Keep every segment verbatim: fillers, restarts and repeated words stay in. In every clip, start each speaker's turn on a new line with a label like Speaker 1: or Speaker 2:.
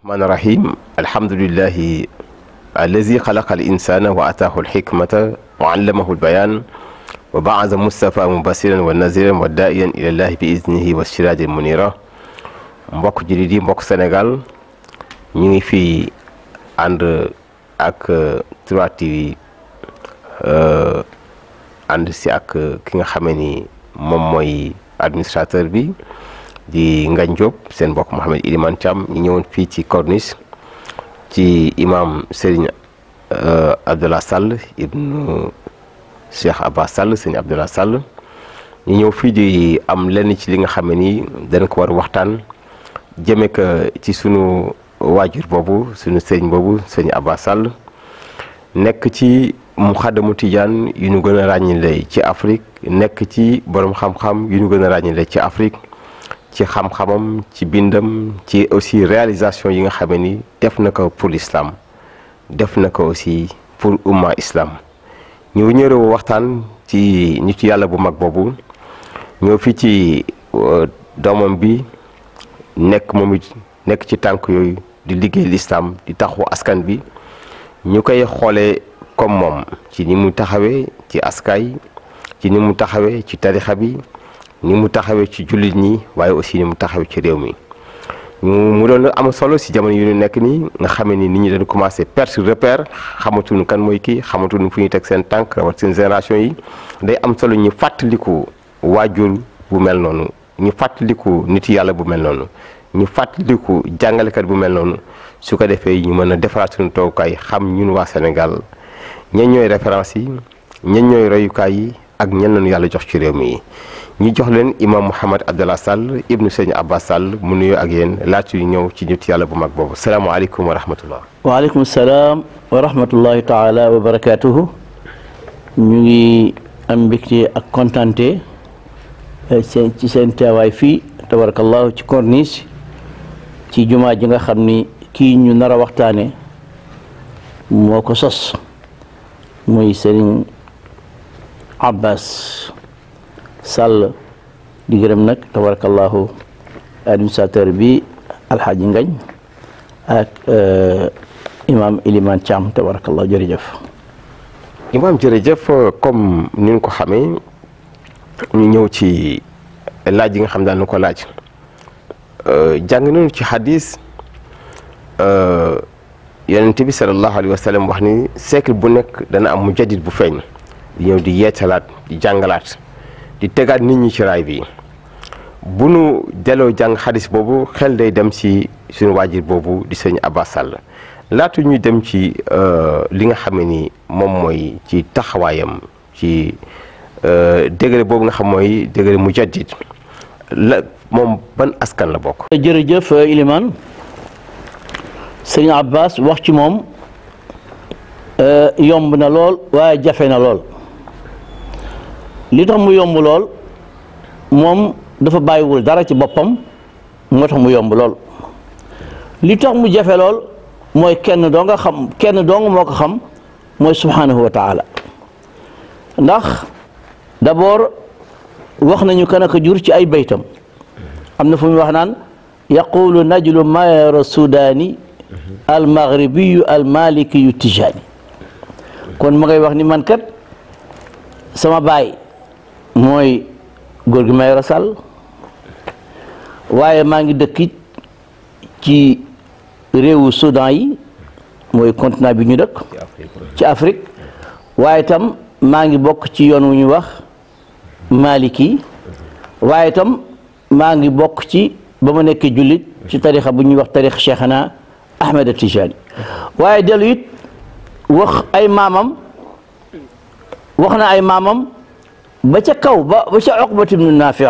Speaker 1: الرحمن الرحيم الحمد لله الذي خلق الإنسان وأتاه الحكمة وعلمه البيان وبعث مصطفى مبشرا ونذيرا وداعيا إلى الله بإذنه والسراج المنير. mbokk jullit yi mbokk Sénégal ñu ngi fii ànd ak trois T V ànd si ak ki nga xamee ni moom mooy administrateur bi di Ngagne Diop seen mbokk Mouhamed Ilimane Thiam ñu ñëwoon fii ci Corniche ci imam Serigne Abdallah Sall ibnu Cheikh Abbas Sall Serigne Abdallah Sall ñu ñëw fii di am lenn ci li nga xam ne ni dana ko war waxtaan jëme ko ci sunu waajur boobu sunu sëriñ boobu Serigne Abbas Sall nekk ci muxaddamu tijaan yu ñu gën a ràññile ci Afrique nekk ci borom xam-xam yu ñu gën a ràññile ci Afrique ci xam-xamam ci bindam ci aussi réalisation yi nga xam ni def na ko pour l'islam def na ko aussi pour umma islam ñu ñëw waxtaan ci nitu yàlla bu mag boobu ñëw fii ci doomam bi nekk moom it nekk ci tànk yooyu di liggéey l'islam di taxu askan bi ñu koy xoolee comme moom ci ni mu taxawee ci askay ci ni mu taxawee ci tarixa bi ni mu taxawee ci jullit ñi waaye aussi ni mu taxawee ci réew mi ñu mu doon am solo si jamono yu ñu nekk nii nga xamee ni nit ñi dañu commencé perdre repère xamatuñu kan mooy kii xamatuñu fu ñuy teg seen tànk rawat seen génération yi day am solo ñu fàttaliku waajur bu mel noonu ñu fàttaliku nit yàlla bu mel noonu ñu fàttaliku jàngalekat bu mel noonu su ko defee ñu mën a defaraat suñu toogukaay xam ñun waa Sénégal ñen ñooy référence yi ñen ñooy royukaay yi ak ñen lañu yàlla jox ci réew mi ñu jox leen imam Mouhamed Abdallah Sall ibnu Serigne Abbas Sall mu nuyoo ak yéen laatu yu ñëw ci nit yàlla bu mag boobu salaamaaleykum wa rahmatullah.
Speaker 2: waaleykum salaam wa rahmatullahi taala wa barakaatuhu. ñu ngi am mbégte ak kontante seen ci seen teewaay fii tabarakallahu ci Corniche ci jumaa ji nga xam ni kii ñu nar a waxtaane moo ko sos muy Serigne Abbas Sall di gërëm nag tabarakallahu administrateur bi alxaaji Ngagne ak imam Ilimane Thiam tabarakallahu jërëjëf.
Speaker 1: imam jërëjëf comme ni ñu ko xamee ñu ñëw ci laaj yi nga xam daal na ko laaj jàng nañu ci xadis yonent bi sallallahu alayhi wa sallam wax ni siècle bu nekk dana am mujaddid bu feeñ di ñëw di yeetalaat di jàngalaat di tegaat nit ñi ci raay bi bu nu delloo jàng xadis boobu xel day dem ci suñu waajur boobu di Serigne Abbas Sall laatu ñuy dem ci li nga xam ne ni moom mooy ci taxawaayam ci degré boobu nga xam mooy degré mujaddid la moom ban askan la bokk.
Speaker 2: jërëjëf Ilimane Serigne Abbas wax ci moom yomb na lool waaye jafe na lool li tax mu yomb lool moom dafa bàyyiwul dara ci boppam moo tax mu yomb lool li tax mu jafe lool mooy kenn doo nga xam kenn doo nga moo ko xam mooy subhanahu wa taala ndax d'abord wax nañu kan ak jur ci ay baytam am na fu mu wax naan yaqulu najlu mayra sudaani al maghribiyu al malikiyu tijaani kon ma ngay wax ni man kat sama baay mooy góor gi Mayoro Sall waaye maa ngi dëkk ci réewu Soudan yi mooy continent bi ñu dëkk ci Afrique waaye itam maa ngi bokk ci yoon wu ñu wax Maliki waaye itam maa ngi bokk ci ba ma nekkee jullit ci tarixa bu ñuy wax tarix Cheikhana Ahmed Tijani waaye dellu it wax ay maamam wax na ay maamam ba ca kaw ba ba ca Uqbat ibnu Naafi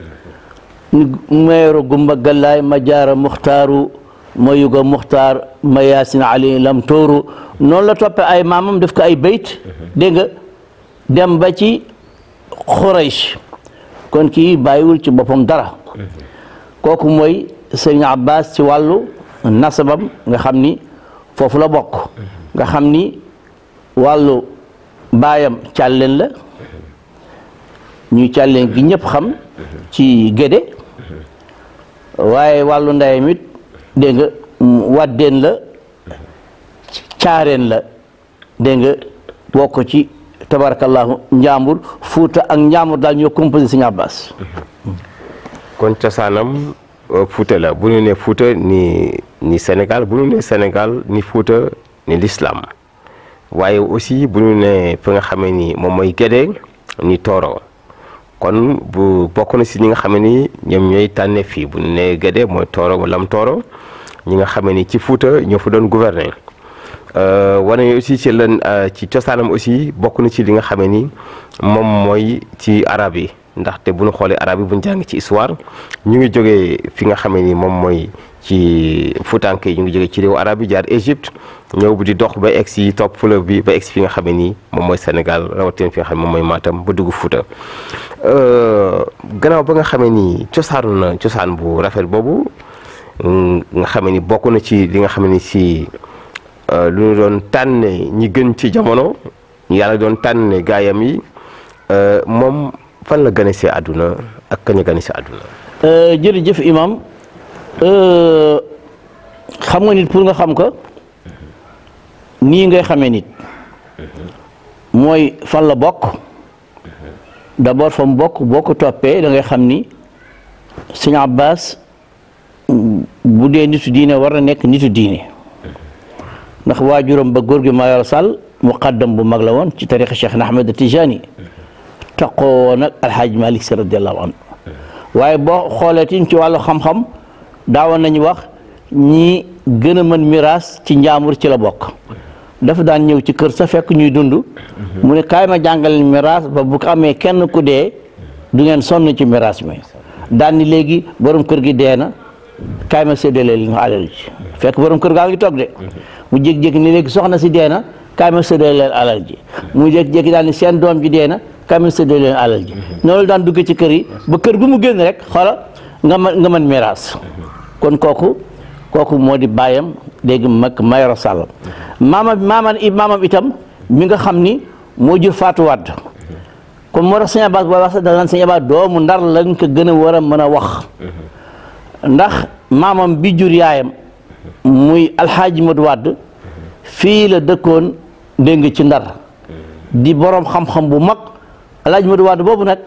Speaker 2: Mayoro Gumba Gallaay ma jaara Muxtaaru ma yuga Muxtaar ma Yaasin Ali lam tooru noonu la toppe ay maamam def ko ay bayt dégg nga dem ba ci Xuraysh kon kii bàyyiwul ci boppam dara kooku mooy Serigne Abbas ci wàllu nasabam nga xam ni foofu la bokk nga xam ni wàllu baayam càlleen la ñuy càlleen gi ñëpp xam ci Gédé waaye wàllu ndeyam it dégg nga wàddeen la caareen la dégg nga bokk ci tabarakallahu Njàmbur Fuuta ak Njàmbur daal ñoo composé Sëñ Abbas.
Speaker 1: kon cosaanam Fuuta la bu ñu nee Fuuta ni ni Sénégal bu ñu nee Sénégal ni Fuuta ni l'islam waaye aussi bu ñu nee fi nga xamee ni moom mooy Gédé ni Tooro kon bu bokk na si ñi nga xam ni ñoom ñooy tànne fii bu ñu nee Gédé mooy Tooro lam Tooro ñi nga xam ni ci Fuuta ñoo fa doon gouverner. wane aussi ci lan ci cosaanam aussi bokk na ci li nga xamee ni moom mooy ci arab yi ndaxte bu ñu xoolee arab yi bu ñu jàng ci histoire ñu ngi jógee fi nga xamee ni moom mooy ci futanke yi ñu ngi jógee ci réew arab yi jaar Égypte ñëw bu di dox ba egg si topp fleuve bi ba egg si fi nga xamee ni moom mooy Sénégal rawatina fi nga xam ne moom mooy Matam ba dugg Fuuta gannaaw ba nga xamee ni cosaanu na cosaan bu rafet boobu nga xamee ni bokk na ci li nga xamee ni si lu ñu doon tànne ñi gën ci jamono yàlla doon tànne gaayam yi moom fan la gane si àdduna ak kañ a gane si àdduna.
Speaker 2: jërëjëf imam xam nga nit pour nga xam ko nii ngay xamee nit mooy fan la bokk d'abord fa mu bokk boo ko toppee da ngay xam ni Sëñ Abbas bu dee nitu diine war na nekk nitu diine. ndax waajuram ba góor gi Mayoro Sall muqaddam bu mag la woon ci tariqa Cheikh Ahmed Tijani taqoo woon ak alxaaj Malik Si radiallahu anhu waaye boo xoolee tim ci wàllu xam-xam daawoon nañu wax ñi gën a mën miraas ci Njaambur ci la bokk dafa daan ñëw ci kër sa fekk ñuy dund mu ne kaay ma jàngaleel miraas ba bu ko amee kenn ku dee du ngeen sonn ci miraas mi daan ni léegi borom kër gi dee na kaay ma séddale li nga alal ji fekk borom kër gaa ngi toog de mu jékki-jékki ni léegi soxna si dee na kaay ma séddale leen alal ji mu jékki-jékki daal ni seen doom ji dee na kaay ma séddale leen alal ji noonu daan dugg ci kër yi ba kër gu mu génn rek xoola nga mën nga mën miraas kon kooku kooku moo di bàyyam léegi mag Mayoro Sall maamam maamam maamam itam mi nga xam ni moo jur Fatou Wade kon moo tax Sëñ Abbas booy wax sax da naan Sëñ Abbas doomu Ndar lañ ko gën a war a mën a wax ndax maamam bi jur yaayam muy alxaaji Madu Wàdd fii la dëkkoon dégg nga ci Ndar di boroom xam-xam bu mag alxaaji Madu Wàdd boobu nag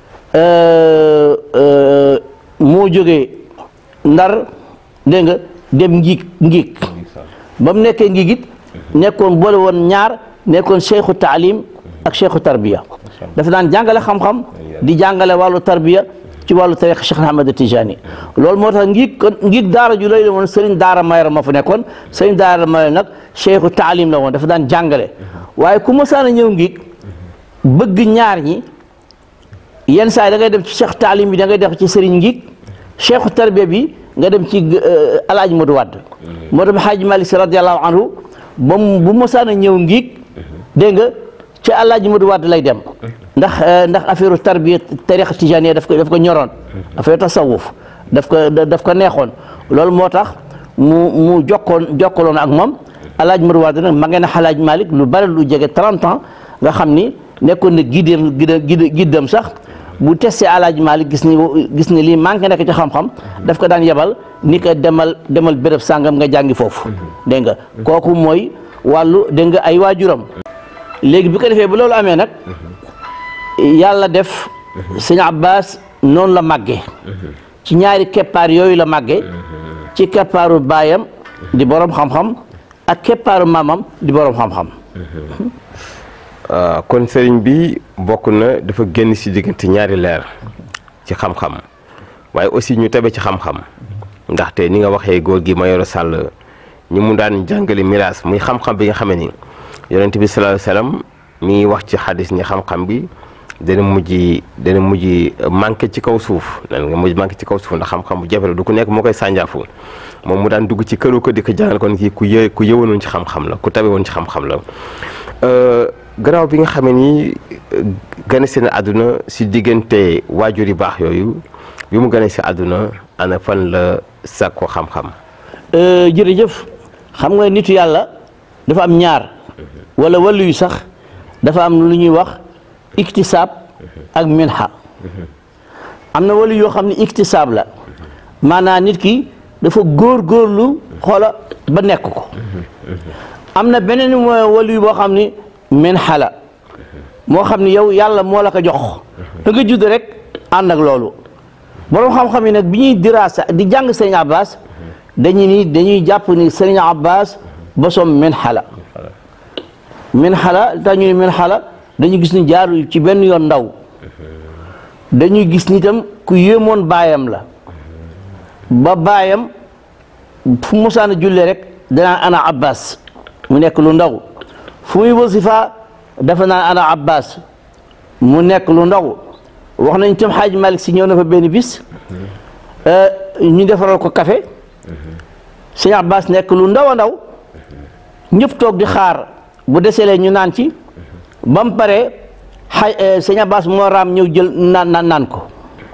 Speaker 2: moo jógee Ndar dégg nga dem ngiig ngiig ba mu nekkee ngiig it nekkoon boole woon ñaar nekkoon cheikhu taalim ak cheikhu tarbiya dafa daan jàngale xam-xam di jàngale wàllu tarbiya ci wàllu tariqa Cheikh Ahmed Tijani loolu moo tax ngiig kon ngiig daara ju lay la woon sëriñ daara Mayoro ma fa nekkoon sëriñ daara Mayoro nag cheikhu taalim la woon dafa daan jàngale waaye ku mosaan a ñëw ngiig bëgg ñaar ñi yenn saa yi da ngay dem ci cheikh taalim bi da ngay def ci sëriñ ngiig cheikhu tarbiya bi nga dem ci alaaji Madu Wàdd moo tax Xaaji Malik Si radiallahu anhu ba bu mosaan a ñëw ngiig dégg nga ci alaaji Madu Wàdd lay dem ndax ndax affaire tarbiya tariqa tijaniya daf ko daf ko ñoroon affaire tasawuf daf ko daf ko neexoon loolu moo tax mu mu jokkoon jokkaloon ak moom alaaji Madu Wàdd nag ma ngeen a Xalaaj Malik lu bari lu jege trente ans nga xam ni nekkoon na giddam giddam sax bu testé alaaji Malik gis ni gis ni lii manqué nekk ci xam-xam daf ko daan yebal ni ko demal demal béréb sàngam nga jàngi foofu dégg nga kooku mooy wàllu dégg nga ay waajuram léegi bi ko defee ba loolu amee nag yàlla def Sëñ Abbas noonu la màggee ci ñaari keppaar yooyu la màggee ci keppaaru baayam di borom xam-xam ak keppaaru maamam di borom xam-xam
Speaker 1: kon sëriñ bi bokk na dafa génn ci diggante ñaari leer ci xam-xam waaye aussi ñu tebe ci xam-xam ndaxte ni nga waxee góor gi Mayoro Sall ñi mu daan jàngale miraas muy xam-xam bi nga xamee ni yonent bi sallallahu alayhi wasallam mi ngi wax ci xadis ni xam-xam bi dana mujj dana mujj manqué ci kaw suuf nan nga mujj manqué ci kaw suuf ndax xam-xam bu jafe la du ku nekk moo koy sànjaafu moom mu daan dugg ci këru ko di ko jàngal kon kii ku yë ku yëwanoon ci xam-xam la ku tabe woon ci xam-xam la gannaaw bi nga xamee ni gane seen àdduna si diggante waajur yu baax yooyu bi mu gane si àdduna ana fan la sàkko xam-xam
Speaker 2: jërëjëf xam nga nitu yàlla dafa am ñaar wala wàllu yu sax dafa am lu ñuy wax iktisaab ak minha am na wàllu yoo xam ne iktisaab la maanaam nit ki dafa góor-góorlu xoola ba nekk ko. am na beneen wali boo xam ni min xala moo xam ni yow yàlla moo la ko jox da nga judd rek ànd ak loolu borom xam-xam yi nag bi ñuy diraasa di jàng Sëriñ Abbas dañuy ni dañuy jàpp ni Sëriñ Abbas bosom min xala min xala tax ñu ne min xala dañu gis ni jaaru ci benn yoon ndaw dañuy gis ni tam ku yéemoon baayam la ba baayam fu mosaan a jullee rek danaa ana Abbas mu nekk lu ndaw fu muy wasifa dafa naan ana Abbas mu nekk lu ndaw wax nañ tam Xaaj Malik Si ñëw na fa benn bis ñu defaral ko café Sëñ Abbas nekk lu ndaw a ndaw ñëpp toog di xaar bu deselee ñu naan ci ba mu paree xay Sëñ Abbas moo raam ñëw jël naan naan naan ko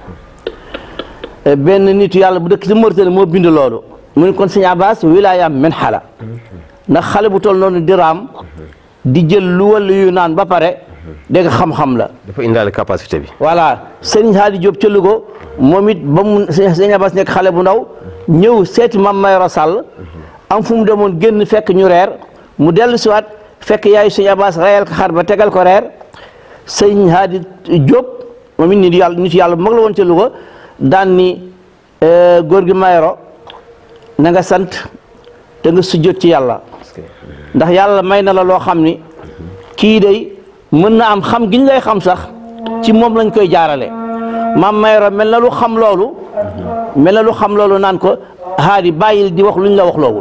Speaker 2: benn nitu yàlla bu dëkk ci Mauritanie moo bind loolu mu ne kon Sëñ Abbas wilaayam min xala ndax xale bu toll noonu di raam di jël lu wàllu yu naan ba pare dégg nga xam-xam la.
Speaker 1: dafa indaale capacité bi.
Speaker 2: voilà Serigne Hadi Diop ca Louga moom it ba mu Sëñ Abbas nekk xale bu ndaw ñëw seeti Mame Mayoro Sall am fu mu demoon génn fekk ñu reer mu dellu siwaat fekk yaayu Sëñ Abbas rayal ko xar ba tegal ko reer Serigne Hadi Diop moom it nit yàlla nit yàlla bu mag la woon ca Louga daan ni góor gi Mayoro na nga sant te nga sujjóot ci yàlla ndax yàlla may na la loo xam ni kii day mën na am xam giñ lay xam sax ci moom lañ koy jaarale Mame Mayoro mel na lu xam loolu mel na lu xam loolu naan ko Hadi bàyyil di wax luñ la wax loowul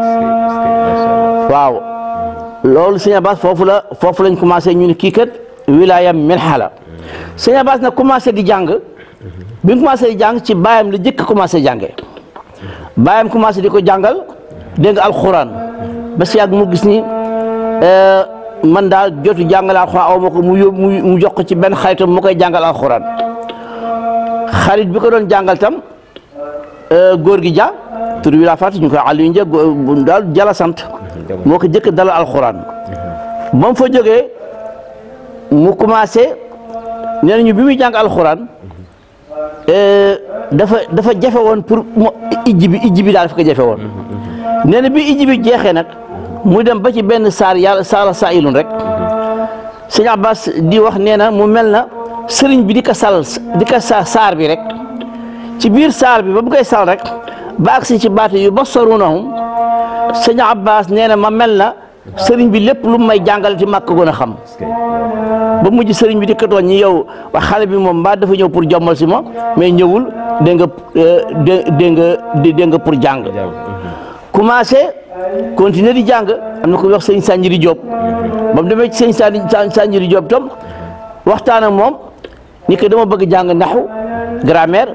Speaker 2: waaw loolu Sëñ Abbas foofu la foofu lañ commencé ñu ne kii kat wilaayam min xala Sëñ Abbas nag commencé di jàng bi mu commencé di jàng ci baayam la jëkk commencé jànge baayam commencé di ko jàngal dégg nga alxuraan ba si yàgg mu gis ni man daal jotu jàngal alxuraan aw ma ko mu yóbbu mu jox ko ci benn xaritam mu koy jàngal alxuraan xarit bi ko doon jàngal tam góor gi ja tur wi laa fàtte ñu koy Aliou Ndiaye daal jala sant moo ko jëkk dalal alxuraan ba mu fa jógee mu commencé nee nañu bi muy jàng alxuraan dafa dafa jafe woon pour mu ijji bi ijji bi daal dafa ko jafe woon nee na bi ijji bi jeexee nag mu dem ba ci benn saar yàlla saara saa ilun rek Sëñ Abbas di wax nee na mu mel na sëriñ bi di ko sal di ko sa saar bi rek ci biir saar bi ba bu koy sal rek ba agsi ci baat yu basarunahum Sëñ Abbas nee na ma mel na sëriñ bi lépp lu may jàngale ci màkk gën a xam ba mujj sëriñ bi di ko tooñ ñi yow wax xale bi moom mbaa dafa ñëw pour jommal si ma mais ñëwul dégg nga dégg nga dégg nga pour jàng commencé continuer di jàng am na ko wax sëñ Sanjiri Diop ba mu demee ci sëñ Sanjiri Diop tam waxtaan ak moom ni ko dama bëgg jàng naxu grammaire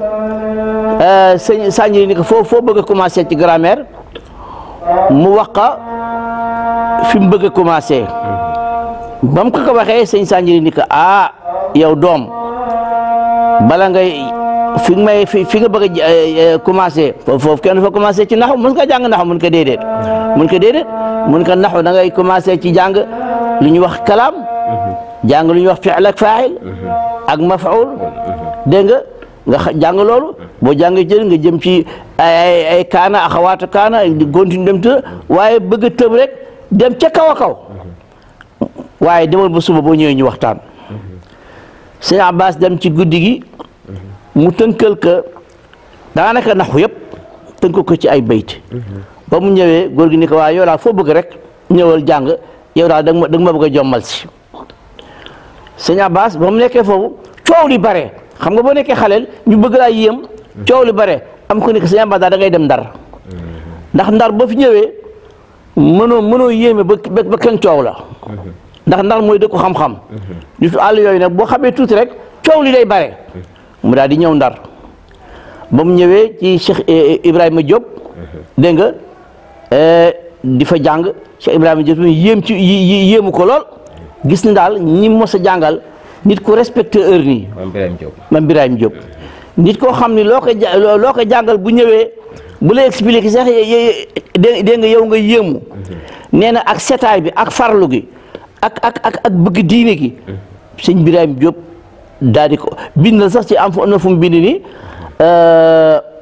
Speaker 2: sëñ Sanjiri ni ko foo foo bëgg a commencé ci grammaire mu wax ka fi mu bëgg a commencé ba mu ko ko waxee sëñ Sanjiri ni ko ah yow doom bala ngay fi may fi fi nga bëgg a commencé foofu kenn fa commencé ci naxu mun nga jàng naxu mun ko déedéet mun ko déedéet mun ko naxu da ngay commencé ci jàng lu ñuy wax kalaam jàng lu ñuy wax fi'l ak faa'il ak maf'ul dégg nga nga jàng loolu boo jàngee jël nga jëm ci ay ay kaana axawaatu kaana di continue dem te waaye bëgg a tëb rek dem ca kaw a kaw waaye demal ba suba boo ñëwee ñu waxtaan Sëñ Abbas dem ci guddi gi mu tënkal ka daanaka naxu yëpp tënkal ko ci ay bayt ba mu ñëwee góor gi ni ko waaye yow daal foo bëgg rek ñëwal jàng yow daal da nga ma da nga ma bëgg a jommal si Sëñ Abbas ba mu nekkee foofu coow li bare xam nga boo nekkee xaleel ñu bëgg laa yéem coow li bare am ko ni ko Sëñ Abbas daal da ngay dem ndar ndax ndar ba fi ñëwee mënoo mënoo yéeme ba ba kenn coow la ndax ndar mooy dëkku xam-xam nitu àll yooyu nag boo xamee tuuti rek coow li day bare mu daal di ñëw ndar ba mu ñëwee ci Cheikh Ibrahima Diop dégg nga di fa jàng Cheikh Ibrahima Diop yéem ci yéemu ko lool gis ni daal ñi mos a jàngal nit ku respecté heure nii Mame Birahim Diop nit koo xam ni loo ko loo ko jàngal bu ñëwee bu lay expliqué sax dégg nga yow nga yéemu nee na ak setaay bi ak farlu gi ak ak ak ak bëgg diine gi sëñ Birahim Diop daal di ko bind na sax ci am na fu mu bind ni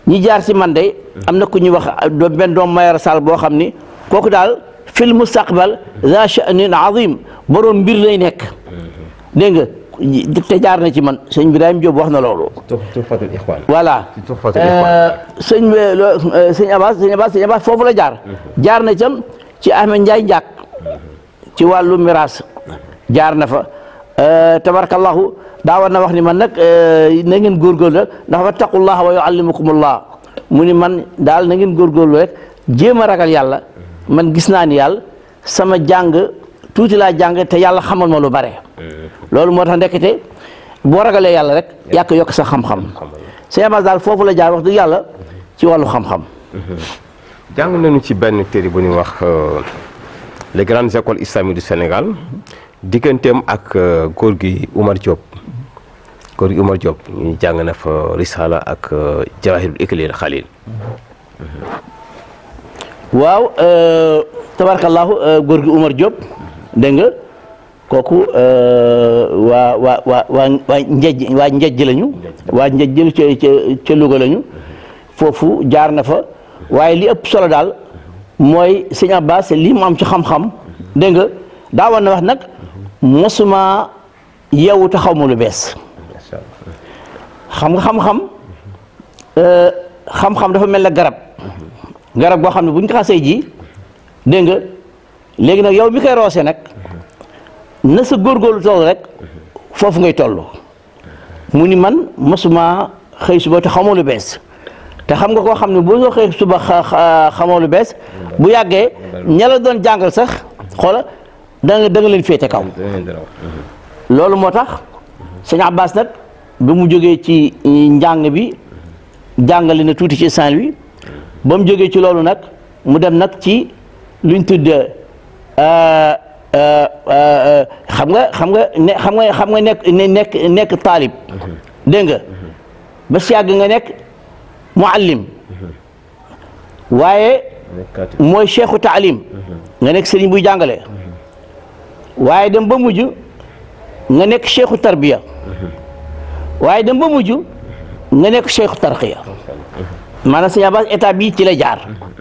Speaker 2: ñi jaar ci man de am na ku ñuy wax benn doom Mayar Sall boo xam ni kooku daal fil mustaqbal za sha'nin azim borom mbir lay nekk dégg nga te jaar na ci man sëñ Ibrahima Diop wax na loolu.
Speaker 1: Tuhfatul Ikhwan.
Speaker 2: voilà sëñ sëñ Abbas sëñ Abbas sëñ Abbas foofu la jaar. jaar na itam ci Ahmed Ndiaye Ndiak ci wàllu miraas jaar na fa tabarakallahu daa war na wax ni man nag na ngeen góorgóorlu ndax wattaqullah wa yuallimukumullah mu ni man daal na ngeen góorgóorlu rek jéem a ragal yàlla man gis naa ni yàlla sama jàng tuuti laa jàng te yàlla xamal ma lu bare. loolu moo tax ndekete boo ragalee yàlla rek yàq yokk sa xam-xam sëñ Abbas daal foofu la jaar wax dëgg yàlla ci wàllu xam-xam.
Speaker 1: jàng nañu ci benn téere bu ñuy wax les grandes écoles islamiques du Sénégal digganteem ak góor gi Oumar Diop góor gi Oumar Diop ñu jàng na fa risala ak jawahirul iklil xalil.
Speaker 2: waaw tabarakallahu góor gi Oumar Diop dégg nga kooku waa waa waa waa waa njej waa njej lañu waa njej ca ca ca Louga lañu foofu jaar na fa waaye li ëpp solo daal mooy sëñ Abbas lii mu am ci xam-xam dégg nga daawoon na wax nag mosuma yeewu te xaw ma lu bees xam nga xam-xam xam-xam dafa mel na garab garab goo xam ne bu ñu ko xasee ji dégg nga léegi nag yow mi koy roose nag na sa góorgóorlu toll rek foofu ngay toll mu ni man mosuma xëy suba te xamoo lu bees te xam nga koo xam ne boo soo xëy suba xamoo lu bees bu yàggee ña la doon jàngal sax xoola da nga da nga leen féete kaw loolu moo tax sëñ Abbas nag bi mu jógee ci njàng bi jàngale na tuuti ci Saint-Louis ba mu jógee ci loolu nag mu dem nag ci luñ tudd xam nga xam nga ne xam nga xam nga nekk nekk nekk taalib dégg nga ba si yàgg nga nekk muallim waaye mooy cheikhu taalim nga nekk sëriñ buy jàngale waaye dem ba mujj nga nekk cheikhu tarbiya waaye dem ba mujj nga nekk cheikhu tarqiya maanaam sëñ Abbas état bii ci la jaar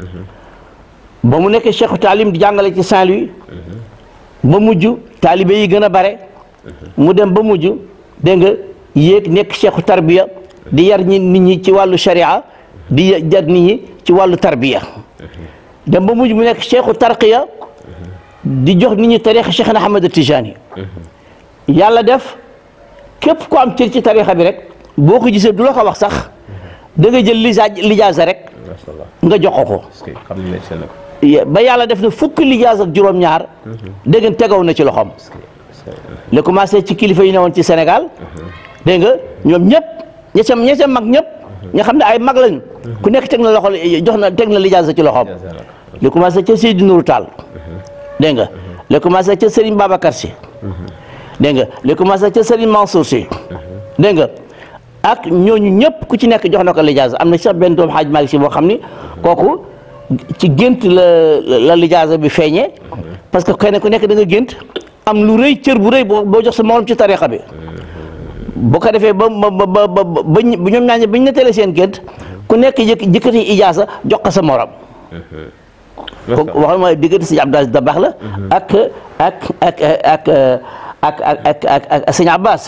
Speaker 2: ba mu nekk cheikhu taalim di jàngale ci Saint-Louis ba mujj taalibe yi gën a bare mu dem ba mujj dégg nga yéeg nekk cheikhu tarbiya di yar ñi nit ñi ci wàllu sharia di yar nit ñi ci wàllu tarbiya dem ba mujj mu nekk cheikhu tarqiya di jox nit ñi tarixa Cheikh Ahmed Tijani yàlla def képp ku am cër ci tarixa bi rek boo ko gisee du la ko wax sax da nga jël lijaasa lijaasa rek nga jox ko ko ba yàlla def na fukki lijaas ak juróom-ñaar dégg nga tegaw na ci loxoom la commencé ci kilifa yi newoon ci Sénégal dégg nga ñoom ñëpp ña ca ña ca mag ñëpp ña xam ne ay mag lañu ku nekk teg na loxo jox na teg na lijaasa ci loxoom la commencé ca Seydou Nourou Tall dégg nga la commencé ca Serigne Babacar Sy dégg nga la commencé ca Serigne Mansour Sy dégg nga ak ñooñu ñëpp ku ci nekk jox na ko lijaasa am na sax benn doom Hadj Malick Sy boo xam ni kooku ci gént la la lijaasa bi feeñee parce que kenn ku nekk da nga gént am lu rëy cër bu rëy boo boo jox sa morom ci tarixa bi bu ko defee ba ba ba ba ba ñoom ñaañe ba ñu nettalee seen gént ku nekk jëkk jëkkati ijaasa jox ko sa morom kooku wax ma diggante sëñ Abdou Aziz Dabakh la ak ak ak ak ak ak ak ak sëñ Abbas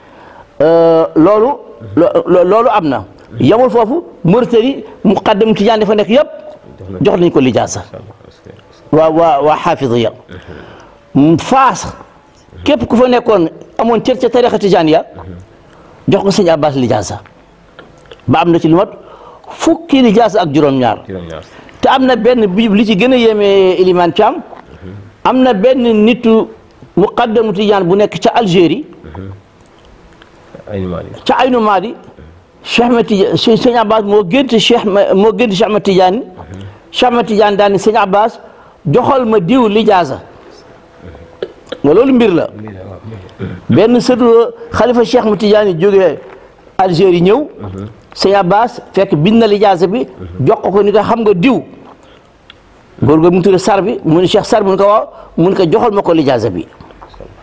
Speaker 2: loolu loolu am na yamul foofu Mauritanie muqaddam Tijaan dafa nekk yëpp jox nañ ko lijaasa waa waa waa xaafiziya Faas képp ku fa nekkoon amoon cër ca tarixa Tijaaniya jox ko sëñ Abbas lijaasa ba am na ci lu mat fukki lijaasa ak juróom-ñaar te am na benn bi li ci gën a yéeme Ilimaan Thiam am na benn nitu muqaddamu Tijaan bu nekk ca Algérie ca Aynu Maadi Cheikh Ahmed Tidiane sëñ Abbas moo gént Cheikh moo gént Cheikh Ahmed Tidiane Cheikh Ahmed Tidiane daal ni sëñ Abbas joxal ma diw lijaasa nga loolu mbir la benn sëtu xalifa Cheikh Ahmed Tidiane jógee Algérie ñëw sëñ Abbas fekk bind na lijaasa bi jox ko ni ko xam nga diw góor ga mu tudd sar bi mu ne Cheikh sar mu ne ko waaw mu ne ko joxal ma ko lijaasa bi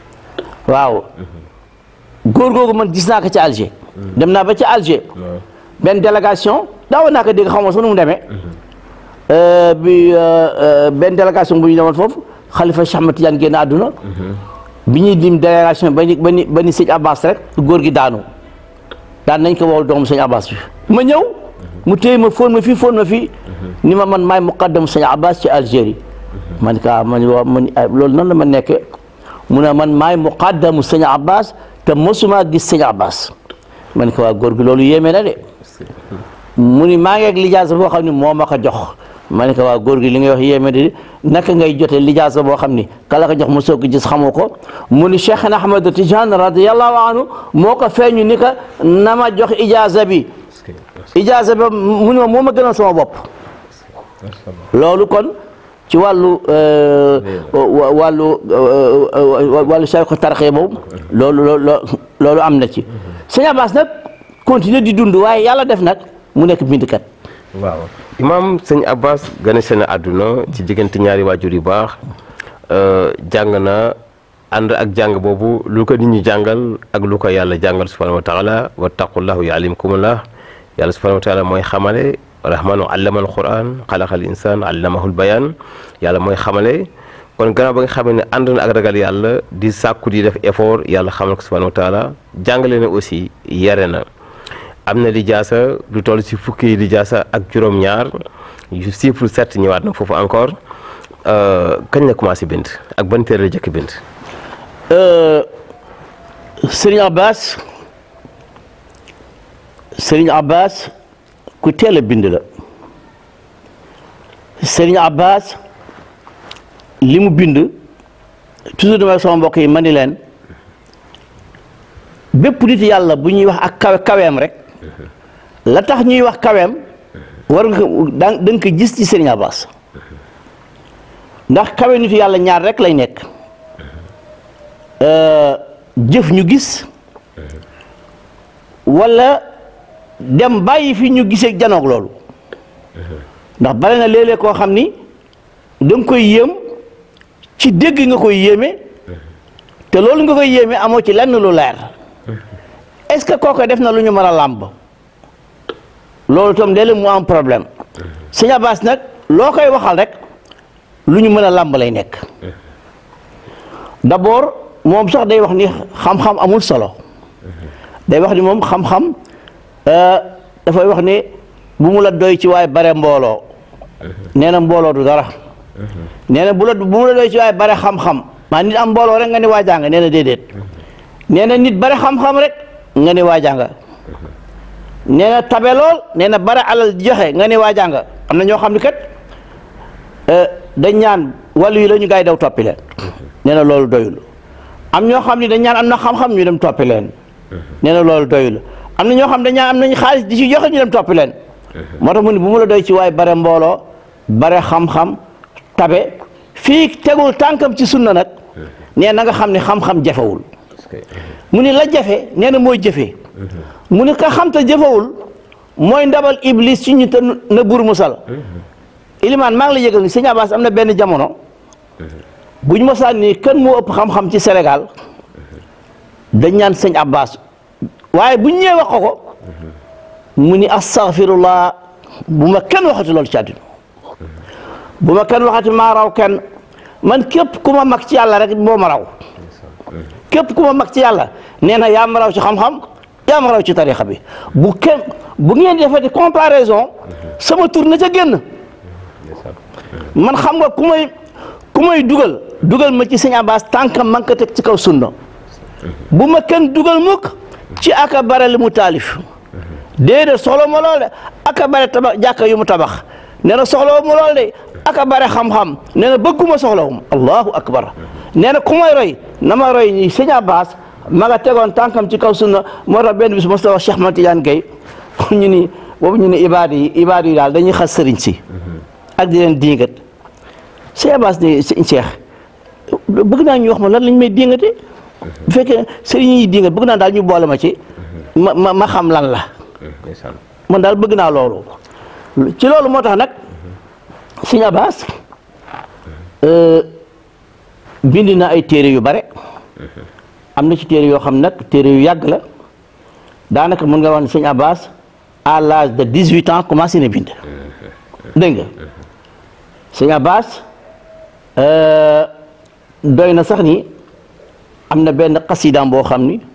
Speaker 2: waaw góor googu man gis naa ko ci Alger dem naa ba ci Alger benn délégation daawoon naa ko dégg xaw ma sax nu mu demee bi benn délégation bu ñu demoon foofu xalifa Cheikh Ahmed Tidiane génn àdduna bi ñuy dim délégation ba ni ba ni ba ni sëñ Abbas rek góor gi daanu daan nañ ko wowal doomu sëñ Abbas bi ma ñëw mu téye ma fóon ma fii fóon ma fii ni ma man maay muqaddam sëñ Abbas ci Algérie man ka man waaw man loolu nan la ma nekkee mu ne man maay muqaddamu sëñ Abbas te mosuma gis sëñ Abbas man ko waa góor gi loolu yéeme na de mu ni maa ngi ak lijaasa boo xam ne moo ma ko jox ma ne ko waa góor gi li ngay wax yéeme de naka ngay jotee lijaasa boo xam ni kala ko jox mu soog ko gis xamoo ko mu ni Cheikhna Ahmad Tijaan radiyallahu anhu moo ko feeñu ni ka na ma jox ijaasa bi ijaasa bi mu ni ma moo ma gënal sama bopp loolu kon ci wàllu wàllu wàllu Cheikh tarixee boobu loolu loolu am na ci sëñ Abbas nag continuer di dund waaye yàlla def nag mu nekk bindkat.
Speaker 1: waaw imaam sëñ Abbas gane seen àdduna ci diggante ñaari waajur yu baax jàng na ànd ak jàng boobu lu ko nit ñi jàngal ak lu ko yàlla jàngal subhanahu wa taala wattaqullahu yuallimkumullah yàlla subhanahu wa taala mooy xamale rahmaanu allama al quran xalaqal insaan allamahul bayaan yàlla mooy xamale kon gannaaw ba nga xam ne ànd na ak ragal yàlla di sàkku di def effort yàlla xamal ko subhanahu wa taala jàngale na aussi yare na am na lijaasa lu toll si fukki lijaasa ak juróom-ñaar yu chiffre sept ñëwaat na foofu encore kañ la commencé bind ak ban téere la jëkk bind.
Speaker 2: Serigne Abbas Serigne Abbas ku teel a bind la Serigne Abbas li mu bind toujours dama sama mbokk yi ma ni leen bépp nit yàlla bu ñuy wax ak kawe kaweem rek la tax ñuy wax kaweem war nga da nga ko gis ci Serigne Abbas ndax kawe nit yàlla ñaar rek lay nekk jëf ñu gis walla dem bàyyi fi ñu gisee janoog loolu ndax bari na léeg-léeg koo xam ni da nga koy yéem ci dégg nga koy yéeme te loolu nga koy yéeme amoo ci lenn lu leer est-ce que kooku def na lu ñu mën a làmb loolu tam léeg-léeg mu am problème sëñ Abbas nag loo koy waxal rek lu ñu mën a làmb lay nekk d'abord moom sax day wax ni xam-xam amul solo day wax ni moom xam-xam dafay wax ni bu mu la doy ci waaye bare mbooloo nee na mbooloo du dara nee na bu la bu mu la doy ci waaye bare xam-xam maa nit am mbooloo rek nga ni waajanga nee na déedéet nee na nit bare xam-xam rek nga ni waajanga nee na tabe lool nee na bare alal joxe nga ni waajanga am na ñoo xam ni kat dañ ñaan wàllu yi la ñu gaay daw toppi leen nee na loolu doyul am ñoo xam ni dañ ñaan am na xam-xam ñu dem toppi leen nee na loolu doyul am na ñoo xam dañ ñaan am nañu xaalis di ci joxe ñu dem toppi leen moo tax mu ni bu mu la doy ci waaye bare mbooloo bare xam-xam tabe fii tegul tànkam ci sunna nag nee na nga xam ne xam-xam jafewul mu ni la jafe nee na mooy jëfee mu ni ka xam te jëfewul mooy ndabal iblis ci ñu te na buur musal ilimaan maa ngi la yëgal ni sëñ Abbas am na benn jamono bu ñu mosaan ni kan moo ëpp xam-xam ci Sénégal dañ ñaan sëñ Abbas waaye bu ñu ñëwee wax ko ko mu ni astaghfirullah bu ma kenn waxati loolu ci àddina bu ma kenn waxati maa raw kenn man képp ku ma mag ci yàlla rek moo ma raw képp ku ma mag ci yàlla nee na yaa ma raw ci xam-xam yaa ma raw ci tarixa bi bu kenn bu ngeen defati comparaison sama tur na ca génn man xam nga ku may ku may dugal dugal ma ci sëñ Abbas tànkam man ko teg ci kaw sunna bu ma kenn dugal mukk ci aka bare li mu taalif déedéet soxla ma lool de aka bare tabax jàkka yu mu tabax nee na soxla ma lool de aka bare xam-xam nee na bëgguma soxlawum allahu akbar nee na ku may roy na ma roy ni sëñ Abbas ma nga tegoon tànkam ci kaw sunna moo tax benn bis mos ta wax Cheikh Ahmed Tidiane Gaye ñu ni boobu ñu ni ibaadu yi ibaadu yi daal dañuy xas sëriñ si ak di leen diingat sëñ Abbas ni sëñ Cheikh bëgg naa ñu wax ma lan lañ may diingate bu fekkee sëriñ yi diingat bëgg naa daal ñu boole ma ci ma ma ma xam lan la man daal bëgg naa loolu ci loolu moo tax nag sëñ Abbas bind na ay téere yu bare am na ci téere yoo xam nag téere yu yàgg la daanaka mën nga wax ne sëñ Abbas à l'âge de dix-huit ans commencé na bind dégg nga sëñ Abbas doy na sax ni am na benn xasidaam boo xam ni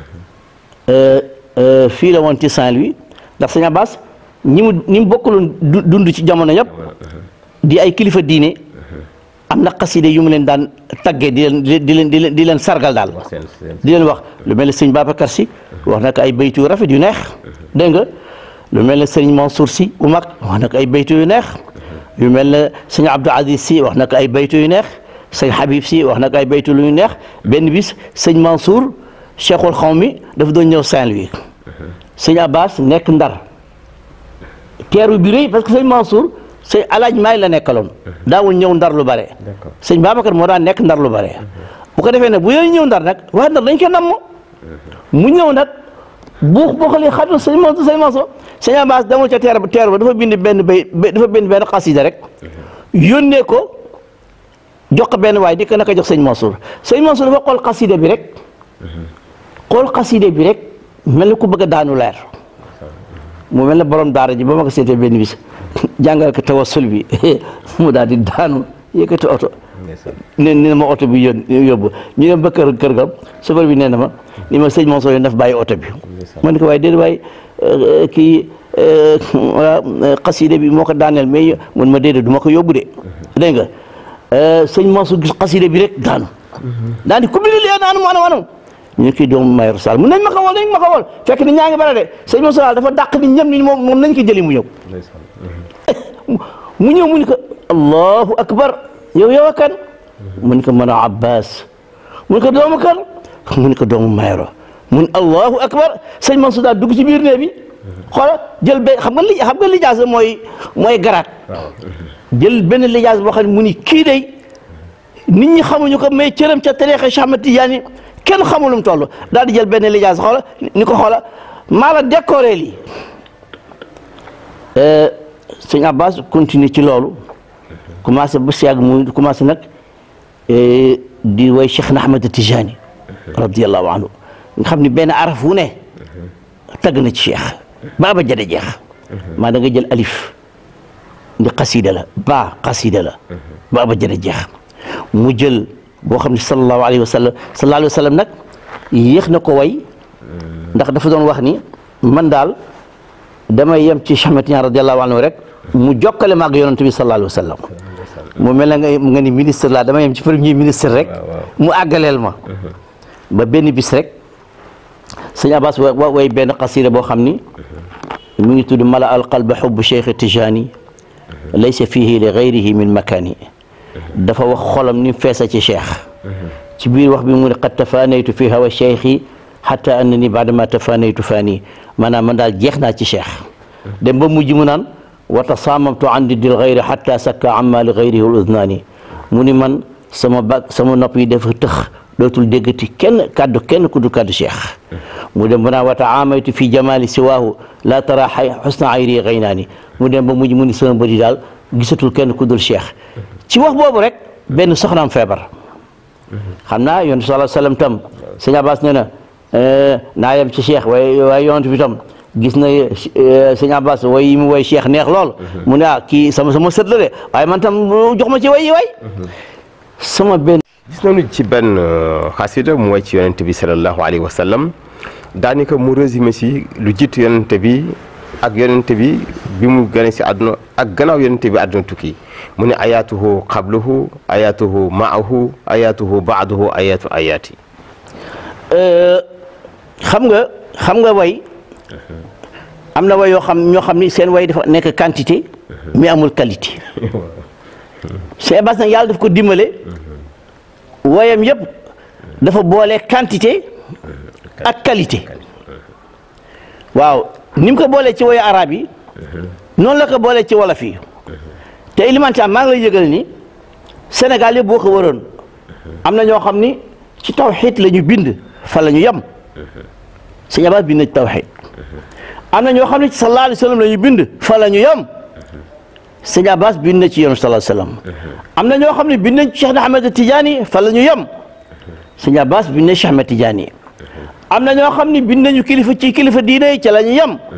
Speaker 2: fii la woon ci Saint-Louis ndax sëñ Abbas ñi mu ñi mu bokkaloon dund ci jamono yëpp di ay kilifa diine am na xaside yu mu leen daan taggee di leen di leen di leen di leen sargal daal di leen wax lu mel ne sëñ Babacar Sy wax na ko ay baytu yu rafet yu neex dégg nga lu mel ne sëñ Mansour Sy bu mag wax na ko ay baytu yu neex yu mel ne sëñ Abdou Aziz Sy wax na ko ay baytu yu neex sëñ Habib Sy wax na ko ay baytu yu neex benn bis sëñ Mansour Cheikhul Xawmi dafa doon ñëw Saint-Louis sëñ Abbas nekk Ndar teeru bi rëy parce que sëñ Mansour sëñ alaaj maay la nekkaloon daawul ñëw Ndar lu bare sëñ Babacar moo daan nekk Ndar lu bare bu ko defee nag bu yooyu ñëw Ndar nag waaye Ndar dañ ko namm mu ñëw nag buux buuxali xatul sëñ Mansour sëñ Mansour sëñ Abbas demul ca teer ba teer ba dafa bind benn bay dafa bind benn xasida rek yónnee ko jox ko benn waay di ko naka jox sëñ Mansour sëñ Mansour dafa xool xasida bi rek xool xasida bi rek mel ni ku bëgg a daanu leer mu mel ne borom daara ji ba ma ko seetee benn bis jàngal ko tawassul bi mu daal di daanu yëkkati oto ne ne ma oto bi yón yóbbu ñu dem ba kër kër ga chauffeur bi nee na ma ni ma sëñ Mansour yoon daf bàyyi oto bi ma ne ko waaye déedéet waaye kii xaside bi moo ko daaneel mais mun ma déedéet du ma ko yóbbu de dégg nga sëñ Mansour gis xaside bi rek daanu daan di ku bindi lee daanu mu anam anam ñu kii doomu Mayoro Sall mun nañ ma ko wol nañ ma ko wol fekk ni ñaa ngi bara de sëñ Mansour dafa dàq ni ñëm ni moom moom nañ ko jëli mu ñëw mu ñëw mu ni ko allahu akbar yow yow kan mu ni ko mën a Abbas mu ni ko doomu kan mu ni ko doomu Mayoro mu ni allahu akbar sëñ Mansour daal dugg ci biir nee bi xoola jël benn xam nga li xam nga lijaas mooy mooy garaat jël benn lijaas boo xam ne mu ni kii day nit ñi xamuñu ko mais cëram ca tariixa Cheikh Ahmed Tidiane kenn xamulum toll daal di jël benn lijaas xoola ni ko xoola maa la décoré lii sëñ Abbas continue ci loolu commencé ba si yàgg mu commencé nag di way Cheikh na Ahmed Tijani radiallahu anhu nga xam ni benn araf wu ne tagg na ci Cheikh ba ba jade jeex maa da nga jël alif ndi xasida la ba xasida la ba ba jade jeex mu jël boo xam ne sallallahu alayhi wa sallam sallallahu alayhi wa sallam nag yéex na ko way ndax dafa doon wax ni man daal damay yem ci Cheikh Ahmed Tidiane radiallahu anhu rek mu jokkale ma ak yonent bi sallallahu alayhi wa sallam mu mel na nga nga ni ministre la damay yem ci premier ministre rek mu àggaleel ma ba benn bis rek sëñ Abbas wa way benn xasida boo xam ni mu ngi tudd mala al qalba xubbu Cheikh Tijani laysa fihi li gayrihi min makani dafa wax xolam ni feesa ci Cheikh ci biir wax bi mu ne qad tafanaytu fi hawa cheikhi xata annani baadama tafanaytu fani maanaam man daal jeex naa ci Cheikh dem ba mujj mu naan wa tasaamamtu an diddil gayri xata sakka amma li gayrihi al udnaani mu ni man sama bag sama nopp yi dafa tëx dootul déggati kenn kaddu kenn ku dul kaddu Cheikh mu dem ba naan wa taamaytu fi jamali siwaahu la tara xusna ayri gaynaani mu dem ba mujj mu ni sama bëri daal gisatul kenn ku dul Cheikh ci wax boobu rek benn soxnaam feebar xam naa yonent sallallahu alayhi wa sallam tam sëñ Abbas nee na naa yem ci Cheikh waaye waaye yonent bi tam gis na sëñ Abbas way yi mu way Cheikh neex lool mu ne ah kii sama sama sët la de waaye man tam jox ma ci way yi way sama benn
Speaker 1: gis nañu ci benn xasida mu way ci yonent bi sallallahu alayhi wa sallam daanaka mu résumé si lu jiitu yonent bi ak yonent bi bi mu gane si àdduna ak gannaaw yonent bi àdduna tukki mu ne ayaatuhu qabluhu ayaatuhu maahu ayaatuhu baaduhu ayaatu ayaati
Speaker 2: xam nga xam nga way am na way yoo xam ñoo xam ni seen way dafa nekk quantité mais amul qualité Cheikh Abbas nag yàlla daf ko dimbale wayam yëpp dafa boole quantité ak qualité waaw ni mu ko boolee ci woyu arab yi noonu la ko boolee ci wolof yi te Ilimantaan maa ngi lay yëgal ni Sénégal yëpp boo ko waroon am na ñoo xam ni ci tawxiid la ñu bind fa la ñu yem sëñ Abbas bind na ci tawxiid am na ñoo xam ne ci sallallahu alayhi wa sallam la ñu bind fa la ñu yem sëñ Abbas bind na ci yoonu sallallahu alayhi wa sallam am na ñoo xam ne bind nañ ci Cheikh Ahmed Tidiane fa la ñu yem sëñ Abbas bind na ci Cheikh Ahmed Tidiane am na ñoo xam ne bind nañu kilifa ci kilifa diine yi ca la ñu yem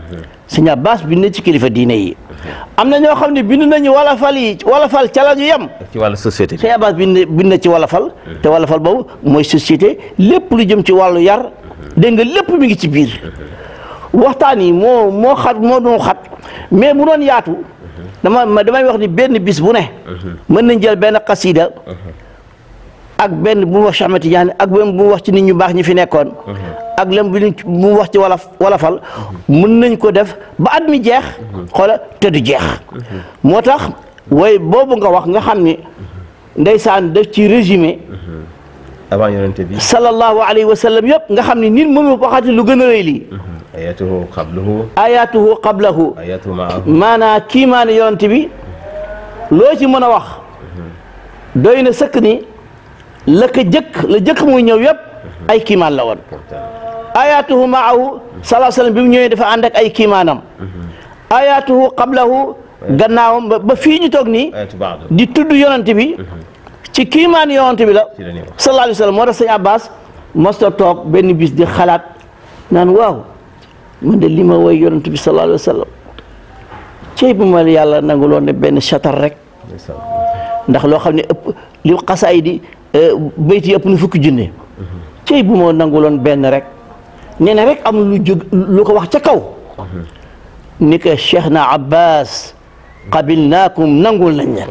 Speaker 2: sëñ Abbas bind na ci kilifa diine yi am na ñoo xam ne bind nañu wolofal yi wolofal ca la ñu yem
Speaker 1: ci wàllu société bi
Speaker 2: sëñ Abbas bind bind na ci wolofal te wolofal boobu mooy société lépp lu jëm ci wàllu yar dégg nga lépp mi ngi ci biir waxtaan yi moo moo xat moo doon xat mais bu doon yaatu dama damay wax ni benn bis bu ne mën nañ jël benn xasida ak benn bu mu wax Cheikh Ahmed Tidiane ak benn bu mu wax ci nit ñu baax ñi fi nekkoon ak lem bi bu mu wax ci wolaf wolofal mën nañ ko def ba at mi jeex xoola te du jeex moo tax way boobu nga wax nga xam ni ndeysaan def ci résumé
Speaker 1: avant yonente bi
Speaker 2: sallallahu alayhi wa sallam yëpp nga xam ne nit mënu waxati lu gën a rëy lii
Speaker 1: ayatuhu qablahu
Speaker 2: ayatuhu qablahu
Speaker 1: ayatuhu maahu
Speaker 2: maanaa kiimaane yonente bi loo ci mën a wax doy na sëkk ni la ko jëkk la jëkk muy ñëw yëpp ay kiimaan la woon ayatuhu maahu salaa sallam bi mu ñëwee dafa ànd ak ay kiimaanam ayatuhu qablahu gannaawam ba fii ñu toog nii di tudd yonente bi ci kiimaan yonente bi la sallallahu alayhi wa sallam moo tax sëñ Abbas mosta toog benn bis di xalaat naan waaw man de li ma woy yonente bi sallallahu alayhi wa sallam cey bu ma yàlla nanguloon ne benn chatar rek ndax loo xam ne ëpp li xasaay di bayt yi ëpp na fukki junne cey bu ma nanguloon benn rek nee na rek am lu jóg lu ko wax ca kaw ni ko Cheikh na Abbas qabilnaakum nangul nañ leen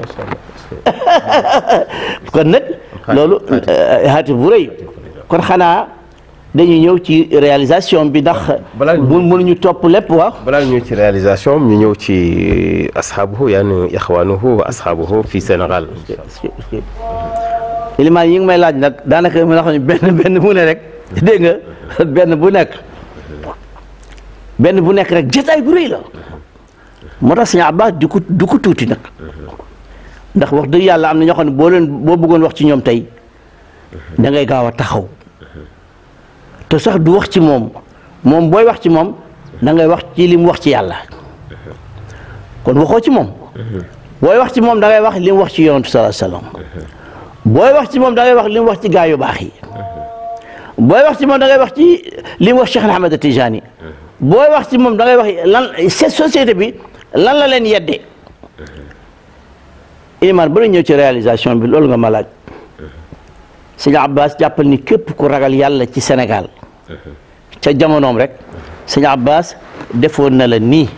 Speaker 2: kon nag loolu haatif bu rëy kon xanaa dañuy ñëw ci réalisation bi ndax bu mënuñu topp lépp wax
Speaker 1: balaa ñëw ci réalisation ñu ñëw ci ashaabuhu yaani ixwaanuhu wa ashaabuhu fii Sénégal
Speaker 2: ilimaan yi ngi may laaj nag daanaka ma xam ne benn benn bu ne rek dégg nga benn bu nekk benn bu nekk rek jotaay bu rëy la moo tax sëñ Abbas du ko du ko tuuti nag ndax wax dëgg yàlla am na ñoo xam ne boo leen boo bëggoon wax ci ñoom tey da ngay gaaw a taxaw te sax du wax ci moom moom booy wax ci moom da ngay wax ci li mu wax ci yàlla kon waxoo ci moom booy wax ci moom da ngay wax li mu wax ci yonent sallallahu alayhi wasallam booy wax ci moom da ngay wax li mu wax ci gaa yu baax yi booy wax ci moom da ngay wax ci li mu wax Cheikh Ahmed Tijani booy wax ci moom da ngay wax lan cette société bi lan la leen yedde iman ba la ñëw ci réalisation bi loolu nga ma laaj sëñ Abbas jàppal ni képp ku ragal yàlla ci Sénégal ca jamonoom rek sëñ Abbas defoon na la nii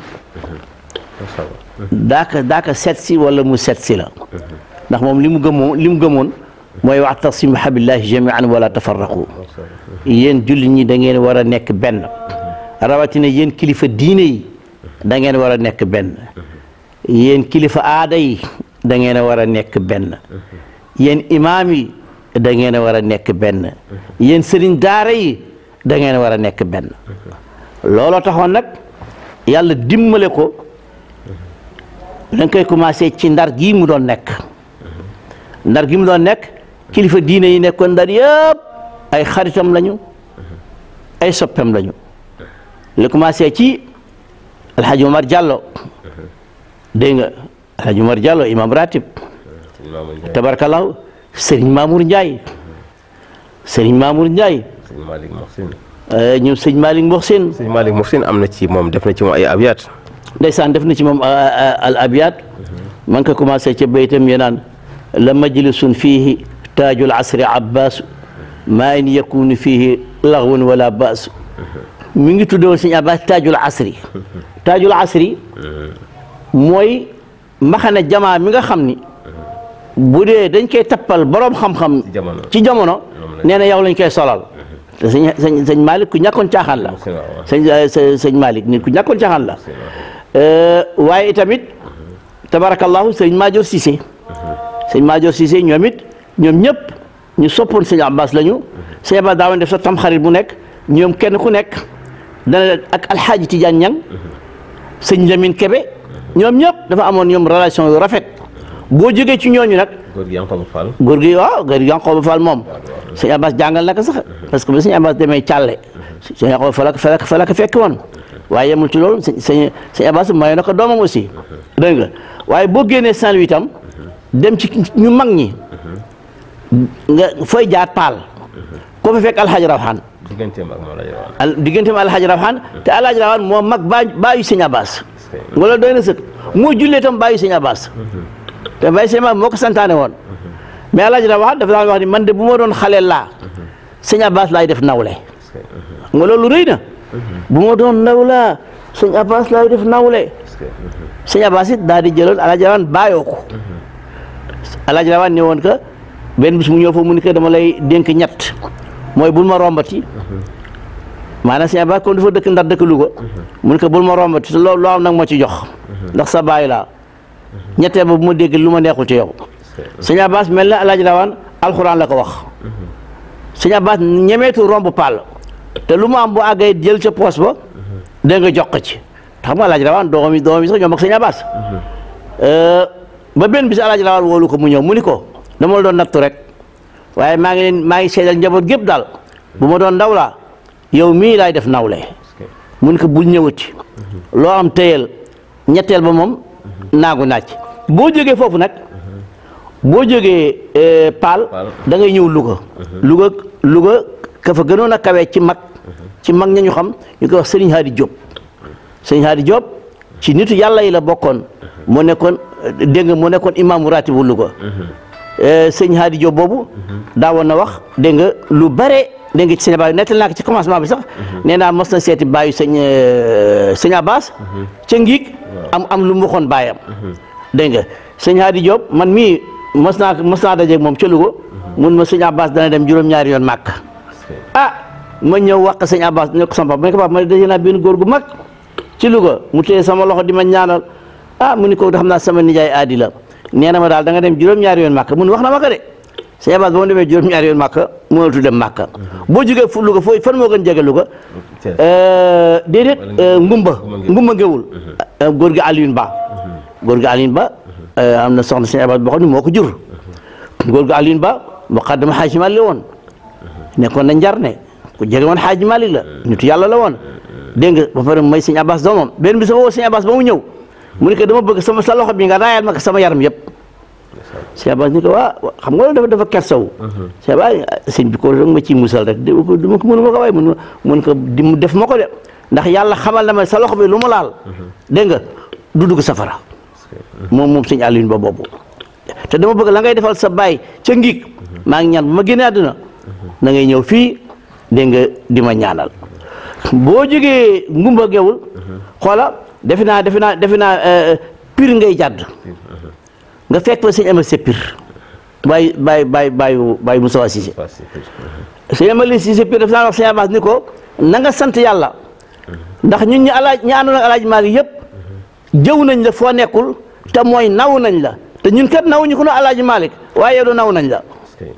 Speaker 2: daaka daaka set si wala mu set si la ndax moom li mu gëmoon li mu gëmoon mooy wa'tasimu bi hablillahi jami'an wala tafarraqu yéen jullit ñi da ngeen war a nekk benn rawatina yéen kilifa diine yi da ngeen war a nekk benn yéen kilifa aada yi da ngeen a war a nekk benn yéen imaam yi da ngeen a war a nekk benn yéen sëriñ daara yi da ngeen a war a nekk benn looloo taxoon nag yàlla dimbale ko da nga koy commencé ci ndar gii mu doon nekk ndar gi mu doon nekk kilifa diine yi nekkoon ndar yëpp ay xaritam lañu ay soppem lañu li commencé ci alhaji Omar Diallo dégg nga alhaji Omar Diallo imam ratib tabarakallahu Serigne Mamour Ndiaye Serigne Mamour Ndiaye ñoom sëñ Malick Moxsin
Speaker 1: sëñ Malick Moxsin am na ci moom def na ci moom ay abyaat
Speaker 2: ndeysaan def na ci moom al abyaat man ko commencé ca baytam ye naan la majlisun fiihi taajul asri abbaasu maa in yakunu fiihi laghwun wala baasu mi ngi tuddoon sëñ Abbas taajul asri taajul asri mooy mbaxane jamaa mi nga xam ni bu dee dañ koy tappal boroom xam-xam ci jamono nee na yow lañ koy solal te sëñ sëñ sëñ Malick ku ñàkkoon caaxaan la sëñ sëñ Malick nit ku ñàkkoon caaxaan la waaye itamit tabarakallahu sëñ Madior Cissé sëñ Madior Cissé ñoom it ñoom ñëpp ñu soppoon sëñ Abbas lañu sëñ Abbas daawoon def sa tamxarit bu nekk ñoom kenn ku nekk dana ak alxaaji Tidiane Niang sëñ Lamine Kebe ñoom ñëpp dafa amoon ñoom relation yu rafet boo jógee ci ñooñu nag
Speaker 1: góor gi Yankoba Fall
Speaker 2: góor gi waaw góor gi Yankoba Fall moom sëñ Abbas jàngal na ko sax parce que ba sëñ Abbas demee Càlle sëñ Yankoba Fall fa la fa la ko fekk woon waaye yemul ci loolu sëñ sëñ Abbas maye na ko doomam aussi dégg nga waaye boo génnee Saint-Louis itam dem ci ñu mag ñi nga fooy jaar paal ko fa fekk alxaaji Rawxaan
Speaker 1: digganteem ak Alaaji Rawaan.
Speaker 2: al digganteem Alaaji Rawaan te Alaaji Rawaan moo mag baa baayu sëñ Abbas. wala doy na sëkk moo jullee tam baayu sëñ Abbas. te baayu sëñ Abbas moo ko santaane woon. mais Alaaji Rawaan dafa daan wax ni man de bu ma doon xaleel laa sëñ Abbas laay def nawle. nga loolu rëy na. bu ma doon ndaw laa sëñ Abbas laay def nawle. sëñ Abbas it daal di jëloon Alaaji Rawaan baayoo ko. Alaaji Rawaan ne woon que benn bis mu ñëw fa mu ni que dama lay dénk ñett mooy bul ma rombati. maanaam sëñ Abbas comme dafa dëkk Ndar dëkk Louga. mu ni que bul ma rombati te loolu loo am nag moo ci jox. ndax sa baay laa. ñetteel ba bu ma dégg lu ma neexul ci yow. sëñ Abbas mel na Alaaji Rawaan alxuraan la ko wax. sëñ Abbas ñemeetu romb pàll. te lu mu am bu àggee jël ca poos ba. da nga jox ko ci. xam nga Alaaji Rawaan doomam yi doomam yi sax ñoom ak sëñ Abbas. ba benn bis Alaaji Rawaan woolu ko mu ñëw mu ni ko dama la doon nattu rek waaye maa ngi leen maa ngi seedal njaboot gépp daal bu ma doon ndaw laa yow mii laay def nawle mu ni ko bul ñëwati loo am téyel ñetteel ba moom naagu naaj boo jógee foofu nag boo jógee Paal da ngay ñëw Louga Louga Louga ka fa gënoon a kawee ci mag ci mag ña ñu xam ñu koy wax Serigne Hadi Diop Serigne Hadi Diop ci nitu yàlla yi la bokkoon moo nekkoon dégg nga moo nekkoon imaamu ratibu Louga sëñ Hadi Diop boobu daawoon na wax dégg nga lu bare dégg nga ci sëñ Abbas nettal naa ko ci commencement bi sax nee naa mos na seeti baayu sëñ sëñ Abbas ca ngiig am am lu mu waxoon baayam dégg nga sëñ Hadi Diop man mii mos naa mos naa dajeeg moom ca Louga mun ma sëñ Abbas dana dem juróom-ñaari yoon màkk ah ma ñëw wax sëñ Abbas ne ko sama papa ma ne ko papa ma daje naa benn góor gu mag ci Louga mu téye sama loxo di ma ñaanal ah mu ni ko xam naa sama nijaay aadi la nee na ma daal da nga dem juróom-ñaari yoon màkk mun wax na ma ko de sëñ Abbas ba ma demee juróom-ñaari yoon màkk mënatu dem màkk boo jógee fu Louga fooy fan moo gën jege Louga déedéet ngumba ngumba ngewul góor gi Alioune Ba góor gi Alioune Ba am na soxna sëñ Abbas boo xam ne moo ko jur góor gi Alioune Ba muqaddam Xaaji Maalik la woon nekkoon na njar ne ku jege woon Xaaji Maalik la nitu yàlla la woon dégg nga ba pare may sëñ Abbas doomam benn bi sama woo sëñ Abbas ba mu ñëw mu ne ko dama bëgg sama sa loxo bi nga raayal ma ko sama yaram yëpp sëñ Abbas ni ko waa xam nga dafa dafa kersaw sëñ Abbas sëñ bi ko rek ma ciy musal rek du ma ko mënu ma ko waaye mun mun ko di def ma ko de ndax yàlla xamal na ma sa loxo bi lu ma laal dégg nga du dugg safara moom moom sëñ Alioune ba boobu te dama bëgg la ngay defal sa baay ca ngiig maa ngi ñaan bu ma génnee àdduna na ngay ñëw fii dégg nga di ma ñaanal boo jógee ngumba gewul xoola defe naa defe naa defe naa pire ngay jàdd nga fekk fa sëñ Amal Sepir bàyyi bàyyi bàyyi bàyyi bàyyi Moussa Cissé sëñ Amal Cissé Pire def naa wax sëñ Abbas ni ko na nga sant yàlla ndax ñun ñu alaaj ñi àndoon ak Alaaji Maalik yëpp jëw nañ la foo nekkul te mooy naw nañ la te ñun kat naw ñu ko no Alaaji Maalik waaye yow doo naw nañ la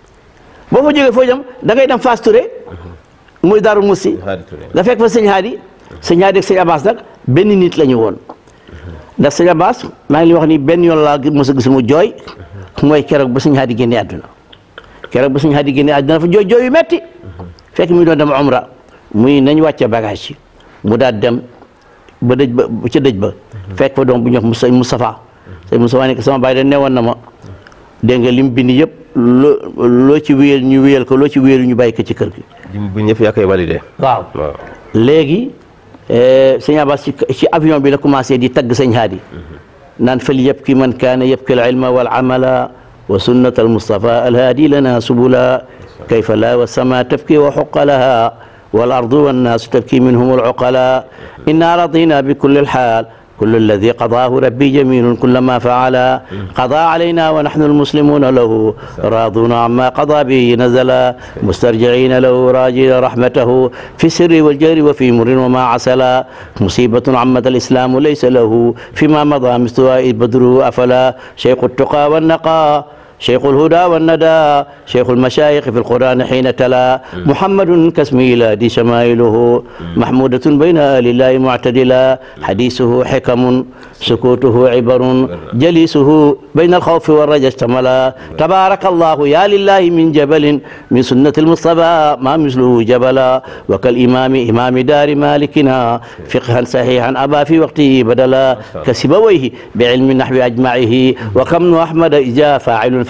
Speaker 2: boo fa jógee foo jëm da ngay dem Fass Touré muy Darou Moussi nga fekk fa sëñ Hadi sëñ Hadi ak sëñ Abbas nag benn nit la ñu woon ndax sëñ Abbas maa ngi li wax ni benn yoon laa mos a gis mu jooy mooy keroog ba sëñ Hadi génnee àdduna keroog ba sëñ Hadi génnee àdduna fa jooy jooy yu metti fekk mi doon dem umra muy nañ wàcce bagage yi mu daal dem ba dëj ba ca dëj ba fekk fa doom bu ñuy wax sëñ Moustapha sëñ Moustapha ne ko sama baay da newoon na ma dégg nga lim bind yëpp loo loo ci wéyal ñu wéyal ko loo ci wéyalu ñu bàyyi ko ci kër gi. bu ñëpp yaa koy validé. waaw léegi sëñ Abbas ci ci avion bi la commencé di tagg sëñ Hadi naan fal yabki man kaana yabki al ilma wal amala wa sunnat al Mustafa al Hadi lana subula kayfa la wa sama tabki wa xuqa laha wal ardu wan naasu tabki minhum al uqala inna radina bi kulli al xaal كل الذي قضاه ربي جميل كلما فعل قضى علينا ونحن المسلمون له راضون عما قضى به نزل مسترجعين له راجين رحمته في السر والجهر وفي مر وما عسل مصيبة عمت الإسلام ليس له فيما مضى مثلها بدر أفلا شيخ التقى والنقى شيخ الهدى والندى شيخ المشايخ في القرآن حين تلا محمد كاسمه لا دي شمائله محمودة بين آل الله معتدلا حديثه حكم سكوته عبر جليسه بين الخوف والرجا اشتملا تبارك الله يا لله من جبل من سنة المصطفى ما مثله جبلا وكالإمام إمام دار مالكنا فقها صحيحا أبا في وقته بدلا كسبويه بعلم النحو أجمعه وكم أحمد إجا فاعل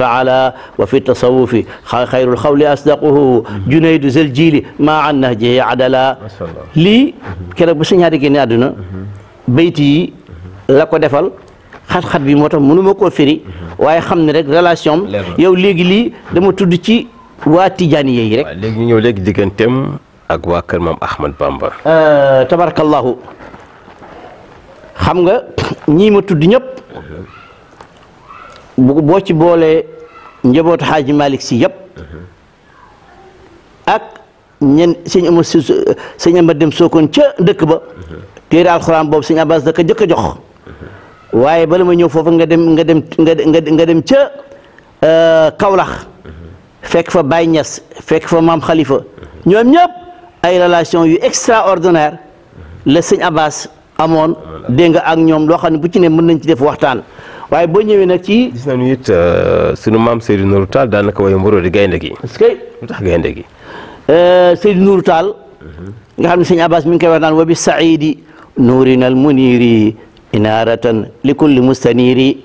Speaker 2: faala wa fi tasawufi xayrul xawli asdaquhu junaydu zel jiili maa an nahjihi adala lii keroog ba sëñ Hadi génne àdduna bayti yi la ko defal xat-xat bi moo tax mënu ma koo firi waaye xam ne rek relation am yow léegi lii dama tudd ci waa Tijaani yi rek
Speaker 1: léegi ñu ñëw léegi digganteem ak waa kër maam Ahmad Bamba
Speaker 2: tabarakallahu xam nga ñii ma tudd ñëpp bu boo ci boolee njabootu Xaaji Malick Si yëpp ak ñen sëñ ama sëñ ama dem sookoon ca dëkk ba téere alxuraan boobu sëñ Abbas da ko jëkk a jox waaye bala ma ñëw foofu nga dem nga dem nga dem ca Kaolack fekk fa Baye Niass fekk fa maam Khalifa ñoom ñëpp ay relation yu extraordinaire la sëñ Abbas amoon dégg nga ak ñoom loo xam ne bu ci ne mën nañ ci def waxtaan waaye boo ñëwee nag ci.
Speaker 1: gis nañu it sunu maam Seydou Nourou Tall daanaka woy mboroo di gaynde gi.
Speaker 2: est-ce que
Speaker 1: lu tax gaynde gi.
Speaker 2: Seydou Nourou Tall. nga xam ne sëñ Abbas mi ngi koy wax naan wa bi saidi nuurina al muniri inaaratan li kulli mustaniri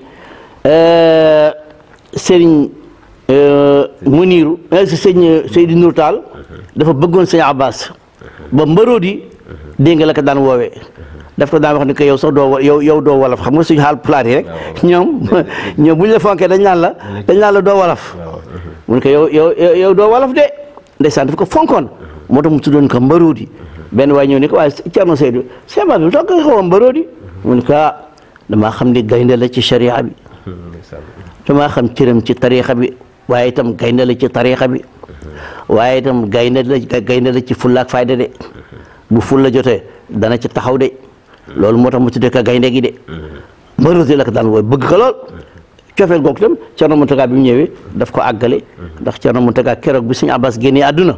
Speaker 2: sëriñ muniru sëñ Seydou Nourou Tall dafa bëggoon sëñ Abbas ba mbaroo di dégg nga la ko daan woowee daf ko daan wax ni que yow sax doo yow yow doo wolof xam nga suñu xaal pulaar yi rek ñoom ñoom bu ñu la fonkee dañ naan la dañ naan la doo wolof mu ne ko yow yow yow doo wolof de ndeysaan daf ko fonkoon moo tax mu tuddoon ko mbaroodi benn waay ñëw ni ko waaye Thierno Seydou Cheikh Ba bi toog nga xaw a mbaroodi mu ne ko ah damaa xam ni gaynde la ci sharia bi damaa xam cëram ci tariixa bi waaye itam gaynde la ci tariixa bi waaye itam gaynde la gaynde la ci fulla ak fayda de bu fulla jotee dana ci taxaw de loolu moo tax mu tuddee ko gaynde gi de mbaroodi la ko daan wooy bëgg ko lool cofeel googu itam Thierno Mountaga bi mu ñëwee daf ko àggale ndax Thierno Mountaga keroog bi suñu Abbas génnee àdduna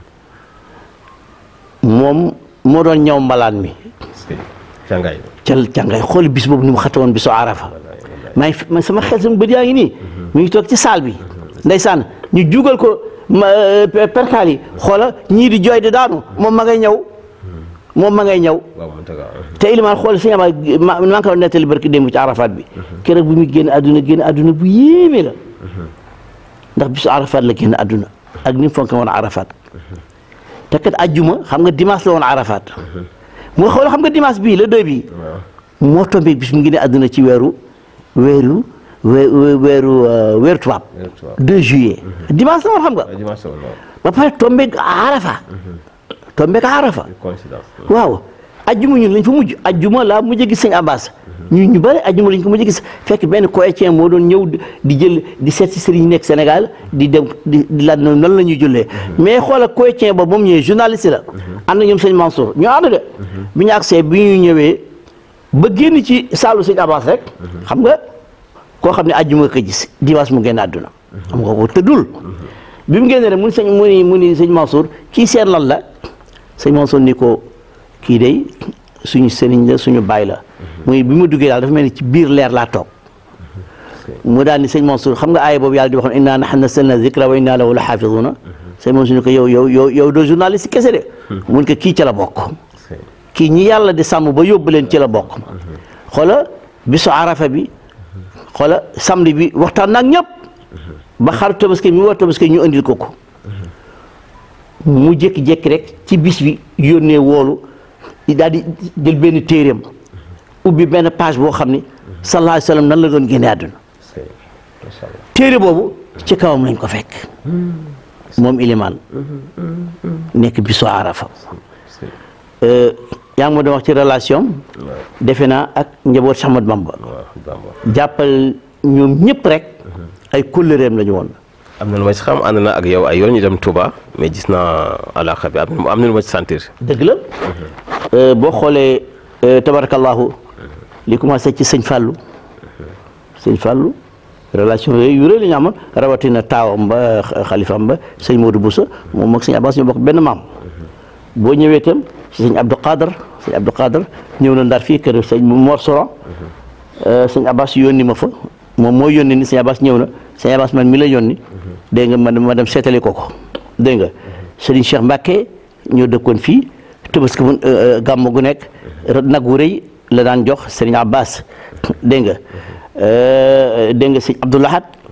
Speaker 2: moom moo doon ñëw mbalaan mi
Speaker 1: càngaay
Speaker 2: cal càngaay xooli bis boobu ni mu xate woon bisu arafa maa ngi sama xel sama bët yaa ngi nii mu ngi toog ci saal bi ndeysaan ñu jugal ko perkaal yi xoola ñii di jooy di daanu moom ma ngay ñëw moom ma ngay ñëw te ilimaan xool si ama maa ngi ko nettali barki démb ci arafat bi keroog bu muy génn àdduna génn àdduna bu yéeme la ndax bisu arafat la génn àdduna ak ni mu fonk woon arafat te kat ajjuma xam nga dimanche la woon arafat moo xool xam nga dimanche bii la deux bii moo tombé bis mu ngi ne àdduna ci weeru weeru weeru weeru tubaab deux juillet dimanche la woon xam nga ba pare tombé arafa tombé arafa waaw ajjuma ñun lañ fa mujj ajjuma laa mujj gis sëñ Abbas ñun ñu bëri ajjuma lañ ko mujj gis fekk benn coétien moo doon ñëw di jël di seet si sëriñ nekk Sénégal di dem di di laaj noonu nan la ñuy jullee mais xoolal coétien ba moom ñëwee journaliste la ànd na ñoom sëñ Mansour ñu ànd de bi ñu agsee bi ñu ñëwee ba génn ci saalu sëñ Abbas rek xam nga koo xam ne ajjuma ko gis dimanche mu génn àdduna xam nga ko tëddul bi mu génnee rek mu ni sëñ mu ni mu ni sëñ Mansour kii seen lan la sëñ Mansour ni ko kii day suñu sëriñ la suñu baay la muy bi ma duggee daal dafa mel ni ci biir leer laa toog mu daal ni sëñ Mansour xam nga aaya boobu yàlla di waxoon inna nahnu nazzalna zikra wa inna lahu la xaafiduna sëñ Mansour ni ko yow yow yow yow doo journaliste kese de mun ko kii ca la bokk kii ñi yàlla di sàmm ba yóbbu leen ci la bokk xoola bisu arafa bi xoola samedi bi waxtaan naag ñëpp ba xaru tabaski mi war tabaski ñu indil ko ko mu jékki-jékki rek ci bis bi yónnee woolu daal di jël benn téeréem ubbi benn page boo xam ni sallallahu alayhi wa sallam nan la doon génne àdduna téere boobu ci kawam lañ ko fekk moom ilimaan nekk bisu arafa yaa ngi ma doon wax ci relation defe naa ak njaboot Cheikh Ahmadou Bamba jàppal ñoom ñëpp rek ay kóllëreem la ñu woon
Speaker 1: am na lu ma ci xam ànd na ak yow ay yoon ñu dem Touba mais gis naa alaaka bi am na lu ma ci sentir.
Speaker 2: dëgg la boo xoolee tabarakallahu li commencé ci sëñ Fallou sëñ Fallou relation yooyu yu rëy la ñu amoon rawatina taawam ba xalifaam ba sëñ Modou Boussa moom ak sëñ Abbas ñu bokk benn maam boo ñëwee itam ci sëñ Abdou Khadr sëñ Abdou Khadr ñëw na ndar fii kër sëñ Mor Soran sëñ Abbas yónni ma fa moom moo yónni ni sëñ Abbas ñëw na sëñ Abbas man mi la yónni dégg nga ma ma dem seetali ko ko dégg nga sëriñ Cheikh Mbacke ñoo dëkkoon fii Tabaski mu gàmm gu nekk nag wu rëy la daan jox sëriñ Abbas dégg nga dégg nga sëñ Abdou Lahad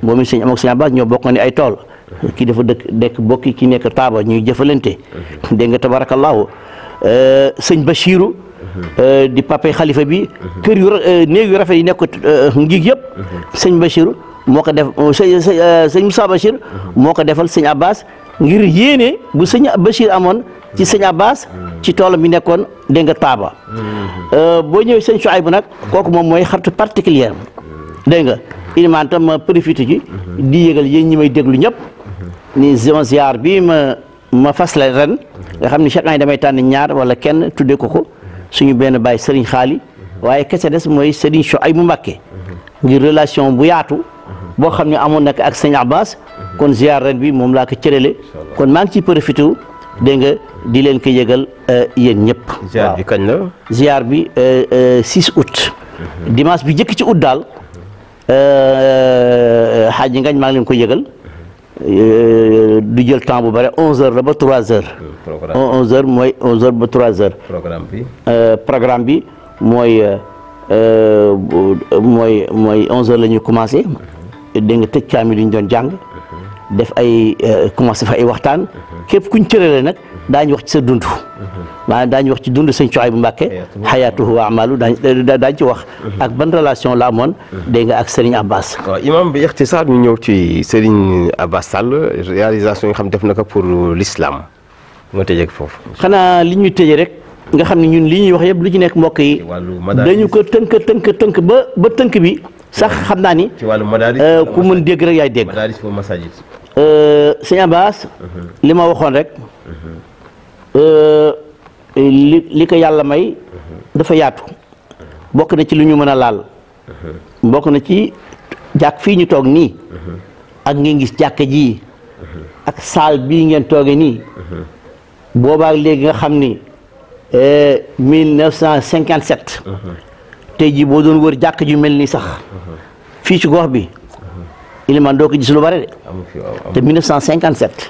Speaker 2: moom it sëñ am ak sëñ Abbas ñoo bokk ni ay tool kii dafa dëkk dekk bokki ki nekk Taaba ñuy jëfalante dégg nga tabarakallahu sëñ Bachiru di papay xalifa bi kër yu néeg yu rafet yi nekk ngiig yëpp sëñ Bachiru moo ko def sëñ Moussa Bachir moo ko defal sëñ Abbas ngir yéene bu sëñ Bachir amoon ci sëñ Abbas ci toolam bi nekkoon dégg nga Taaba boo ñëwee sëñ Chouaïbou nag kooku moom mooy xaritu particulière dégg nga ilimaan tam ma profité ci di yëgal yéen ñi may déglu ñëpp ni sama ziar bi ma ma fas la ren nga xam ni chaque année damay tànn ñaar wala kenn tuddee ko ko suñu benn baay Serigne Xaali waaye kese des mooy Serigne Chouaïbou Mbacké ngir relation bu yaatu boo xam ne amoon nag ak sëñ Abbas kon ziar ren bi moom laa ko cërale kon maa ngi ciy profité dégg nga di leen ko yëgal yéen ñëpp.
Speaker 1: ziar bi kañ la.
Speaker 2: ziar bi six août. dimanche bi njëkk ci août daal xaaji ngañ maa ngi leen ko yëgal du jël temps bu bare onze heures la ba trois heures.
Speaker 1: programme
Speaker 2: onze heures mooy onze heures ba trois heures.
Speaker 1: programme bi.
Speaker 2: programme bi mooy mooy mooy onze heures la ñuy commencé. dégg nga tëj kaamil yi ñu doon jàng. def ay commencé fa ay waxtaan. képp kuñ cërale nag daañu wax ci sa dund. maanaam daañu wax ci dund sëñ Chouaïbou Mbacké xayaatuhu wa amalu daañu daañu ci wax. ak ban relation la amoon. dégg nga ak Serigne Abbas.
Speaker 1: waaw imam bi ixtisaar ñu ñëw ci Serigne Abbas Sall réalisation yi nga xam def na ko pour l'islam nga tëjee foofu.
Speaker 2: xanaa li ñuy tëjee rek nga xam ne ñun li ñuy wax yëpp lu ci nekk mbokk yi. dañu ko tënk tënk tënk ba ba tënk bi sax xam naa ni.
Speaker 1: ci wàllu madaaris
Speaker 2: ku mën dégg rek yaay dégg.
Speaker 1: madaaris fo masajid.
Speaker 2: sëñ Abbas li ma waxoon rek li li ko yàlla may dafa yaatu bokk na ci lu ñu mën a laal bokk na ci jàkk fii ñu toog nii ak ngeen gis jàkk ji ak saal bii ngeen tooge nii boobaak léegi nga xam ni mille neuf cent cinquante sept tey jii boo doon wër jàkk ju mel nii sax fii ci gox bi iliman doo ko gis lu bare de te mille neuf cent cinquante sept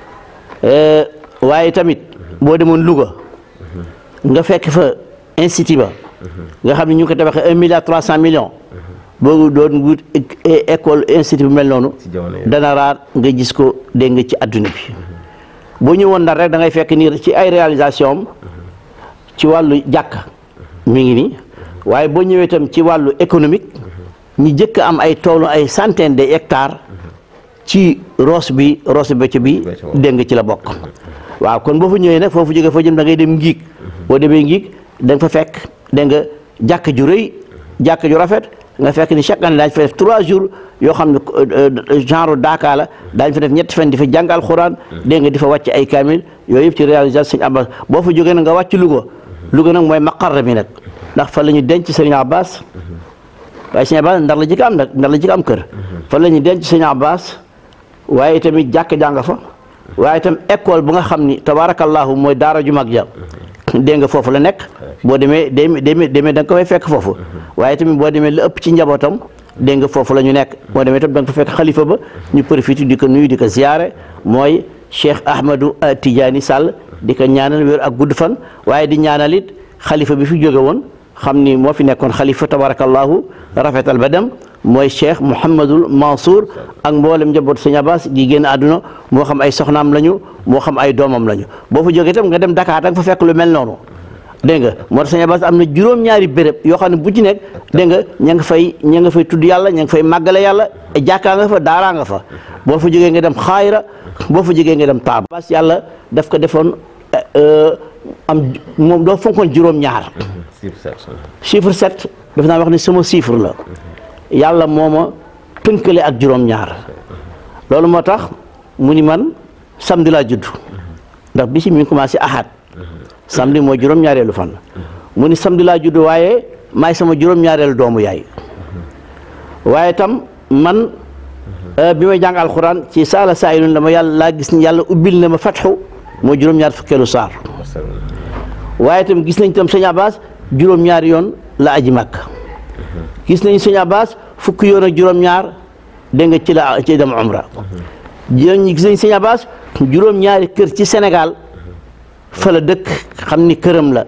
Speaker 2: waaye tamit boo demoon Louga nga fekk fa institut ba nga xam ne ñu ngi ko tabaxee un milliard trois cent millions boo doon wut école institut bu mel noonu dana raar nga gis ko dégg nga ci adduna bi boo ñëwoon Ndar rek da ngay fekk nii ci ay réalisation am ci wàllu jàkk mi ngi nii waaye boo ñëwee itam ci wàllu économique ñi jëkk am ay toolu ay centaine de hectares ci Ross bi Ross Béthio bi dégg nga ci la bokk waaw kon boo fa ñëwee nag foofu jógee foo jëm da ngay dem Ngiig boo demee Ngiig da nga fa fekk dégg nga jàkk ju rëy jàkk ju rafet nga fekk ni chaque année daañu fa def trois jours yoo xam ne genre Dakar la daañu fa def ñetti fan di fa jàngal Alxuraan dégg nga di fa wàcc ay kaamil yooyu yëpp ci réalisation Sëñ Abbas boo fa jógee nag nga wàcc Louga Louga nag mooy maqarra bi nag ndax fa la ñu denc Sëñ Abbas waaye Sëñ Abbas Ndar la jëkk am nag Ndar la jëkk am kër fa la ñu denc Sëñ Abbas waaye tamit jàkk jàng fa waaye itam école bu nga xam ni tabarakallahu mooy daara ju mag ja dégg nga foofu la nekk boo demee demee demee da nga ko fay fekk foofu waaye tamit boo demee la ëpp ci njabootam dégg nga foofu la ñu nekk boo demee tam da nga fa fekk xalifa ba ñu profité di ko nuyu di ko ziyaare mooy Cheikh Ahmadou Tidiane Sall di ko ñaanal wér ak gudd fan waaye di ñaanal it xalifa bi fi jóge woon xam ni moo fi nekkoon xalifa tabarakallahu rafetal ba dem mooy Cheikh Mouhamadul Mansour ak mboolem njaboot Sëñ Abbas di génn àdduna moo xam ay soxnaam lañu moo xam ay doomam lañu boo fa jógee itam nga dem Dakar da nga fa fekk lu mel noonu dégg nga moo tax Sëñ Abbas am na juróom-ñaari béréb yoo xam ne bu ci nekk dégg nga ña nga fay ña nga fay tudd yàlla ña nga fay màggale yàlla jàkkaa nga fa daaraa nga fa boo fa jógee nga dem xaayra boo fa jógee nga dem Taaba Abbas yàlla daf ko defoon am moom doo fonkoon juróom-ñaar chiffre sept daf naa wax ne sama chiffre la yàlla moo ma tënkale ak juróom-ñaar loolu moo tax mu ni man samedi laa judd ndax bisi mi ngi commencé ahad samedi mooy juróom-ñaareelu fan mu ni samedi laa judd waaye maay sama juróom-ñaareelu doomu yaay waaye tam man bi may jàng alxuraan ci saala saayilun la ma yàlla laa gis ni yàlla ubbil na ma fatxu mooy juróom-ñaar fukkeelu saar waaye tam gis nañ tam Sëñ Abbas juróom-ñaari yoon la aji màkk gis nañ Sëñ Abbas fukki yoon ak juróom-ñaar dégg nga ci la ci dem umra gis nañ Sëñ Abbas juróom-ñaari kër ci Sénégal fa la dëkk xam ni këram la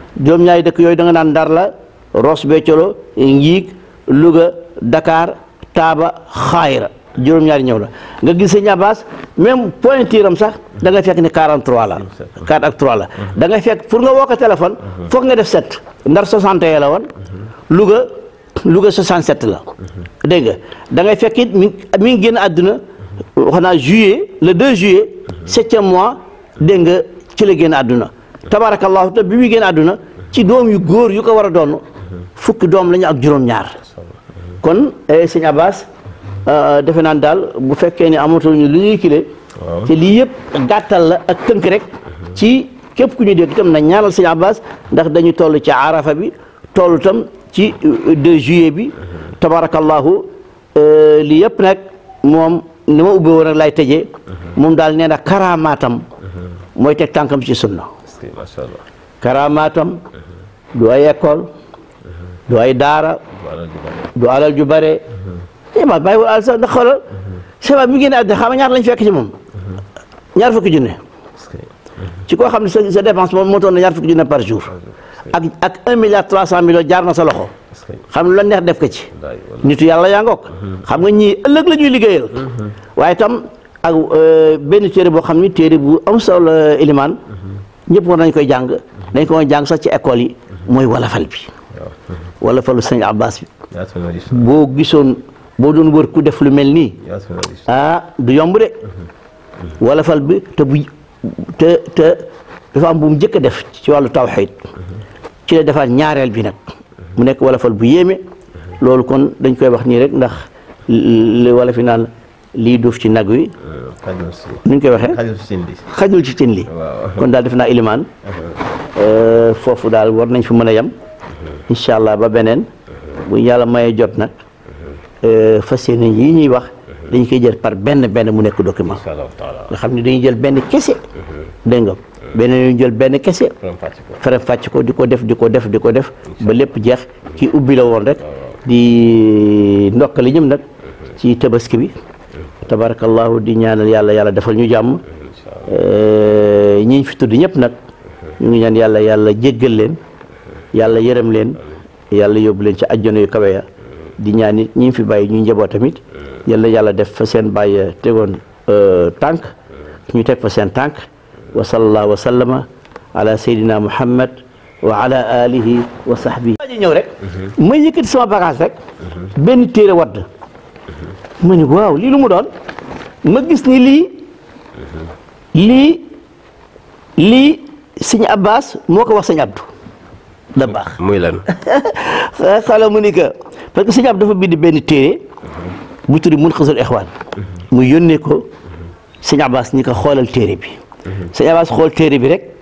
Speaker 2: juróom-ñaari dëkk yooyu da nga naan Ndar la Ross Béthio Ngiig Louga Dakar taaba xaayira juróom-ñaari ñëw na nga gis sëñ Abbas même pointure am sax da ngay fekk ni quarante-trois la quatre ak trois la da ngay fekk pour nga woo ko téléphone foog nga def sept ndar soixante et un la woon Louga Louga soixante-sept la dégg nga da ngay fekk it mi mi ngi génn àdduna wax naa juillet le deux juillet septième mois dégg nga ci la génn àdduna tabarakallahu te bi muy génn àdduna ci doom yu góor yu ko war a doon fukki doom la ñu ak juróom-ñaar kon sëñ Abbas defe naan daal bu fekkee ne amatul ñu lu ñuy kile te lii yëpp gàttal la ak tënk rek ci képp ku ñu dégg itam na ñaanal sëñ Abbas ndax dañu toll ci arafa bi toll tam ci deux juillet bi tabarakallahu lii yëpp nag moom ni ma ubbee woon nag lay tëjee moom daal nee na karaamaatam mooy teg tànkam ci sunna karaamaatam du ay école du ay daara du alal ju bare ma bàyyiwul alal sax ndax xoolal sabab mi génne àddina xam nga ñaata lañ fekk ci moom ñaar fukki junne ci koo xam ne sa sa dépense moom moo toon na ñaar fukki junne par jour ak ak un milliard trois cent millions jaar na sa loxo xam ne la neex def ko ci nitu yàlla yaa ngoog xam nga ñii ëllëg la ñuy liggéeyal waaye tam ak benn téere boo xam ni téere bu am solo ilimaan ñëpp war nañ koy jàng dañ ko jàng sax ci école yi mooy walafal bi walafalu sëñ Abbas bi boo gisoon boo doon wër ku def lu mel nii ah du yomb de walafal bi te bu te te dafa am bu mu njëkk a def ci wàllu tawxiid ci la defaat ñaareel bi nag mu nekk walafal bu yéeme loolu kon dañ koy wax nii rek ndax li wala fi naan lii duuf ci nag wi ni ñu koy waxee xajul ci cin li kon daal def naa ilimaan foofu daal war nañ fi mën a yem incha allah ba beneen bu yàlla mayee jot nag fas yéene yi ñuy wax dañ koy jël par benn benn mu nekk document nga xam ne dañuy jël benn kese dégg nga beneen ñu jël benn kese faram fàcc ko di ko def di ko def di ko def ba lépp jeex kii ubbi la woon rek di ndokkali ñëm nag ci tabaski bi tabarakallahu di ñaanal yàlla yàlla defal ñu jàmm ñiñ fi tudd ñëpp nag ñu ngi ñaan yàlla yàlla jéggal leen yàlla yërëm leen yàlla yóbbu leen ci ajjana yu kawe ya di ñaan it ñi fi bàyyi ñu njaboot tamit yàlla yàlla def fa seen bàyyi tegoon tànk ñu teg fa seen tànk wa sallallahu wa sallama ala sayyidina muhammad wa ala alihi wa sahbihi ji ñëw rek may yëkkati sama bagage rek benn téere wadd ma ni waaw lii lu mu doon ma gis ni lii lii lii sëñ Abbas moo ko wax sëñ Abdou da baax
Speaker 1: muy lan
Speaker 2: xala mu ni que parce que sëñ Abdou dafa bind benn téere bu tuddi Munqidhul Ikhwan mu yónnee ko sëñ Abbas ni ko xoolal téere bi sëñ Abbas xool téere bi rek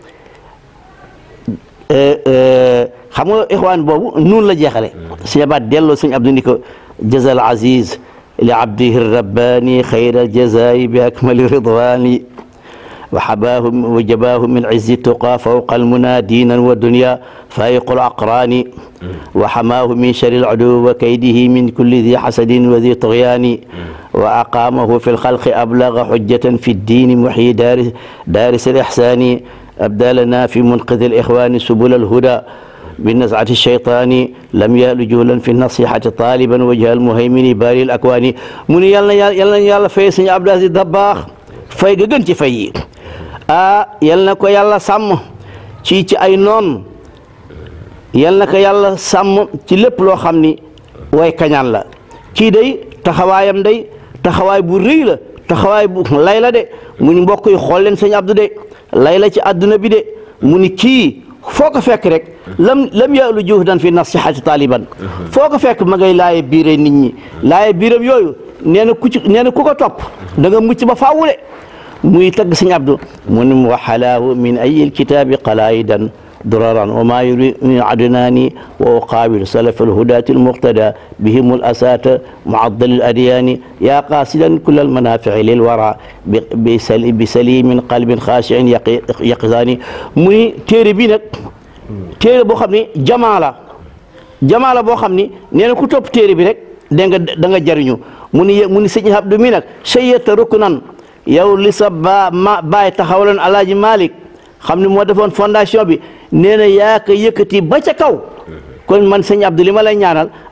Speaker 2: xam nga Ikhwan boobu noonu la jeexale sëñ Abbas delloo sëñ Abdou ni ko jazal aziz li abdihi rabbani xayra jazaa'i bi akmali ridwani وحباه وجباه من عز التقى فوق المنى دينا ودنيا فايق الأقران وحماه من شر العدو وكيده من كل ذي حسد وذي طغيان وأقامه في الخلق أبلغ حجة في الدين محيي دارس, دارس الإحسان أبدالنا في منقذ الإخوان سبل الهدى بالنزعة الشيطان لم يأل جهلا في النصيحة طالبا وجه المهيمن باري الأكوان من يلا يلا يلا فيسن عبد العزيز دباخ fay ga gën ci fay yi ah yal na ko yàlla sàmm ci ci ay noon yal na ko yàlla sàmm ci lépp loo xam ni way kañaan la kii day taxawaayam day taxawaay bu rëy la taxawaay bu lay la de mu ni mbokk yi xool leen sëñ Abdou de lay la ci àdduna bi de mu ni kii foo ko fekk rek lam lam yaalu juhdan fi nasihati taliban foo ko fekk ma ngay laaye biire nit ñi laaye biiram yooyu nee na ku ci nee na ku ko topp da nga mucc ba faawule muy tagg sëñ Abdou mu ni wa xalaahu min ay alkitaabi qalaidan duraran wa maa yuri min adnaani wa uqaabil salaf alhudaati almuqtada bihim alasata muaddal aladyaani yaa qaasidan kull almanaafici lilwara bi salimin qalbin xaashiin yaqizaani muy téere bi nag téere boo xam ne jamaa la jamaa la boo xam ni nee na ku topp téere bi rek da nga da nga jariñu mu ni mu ni sëñ Abdou mi nag sayyata ruknan yow li sa ba ma baay taxawaloon alaaji Malick xam ne moo defoon fondation bi nee na yaa ko yëkkati ba ca kaw kon man sëñ Abdou li ma lay ñaanal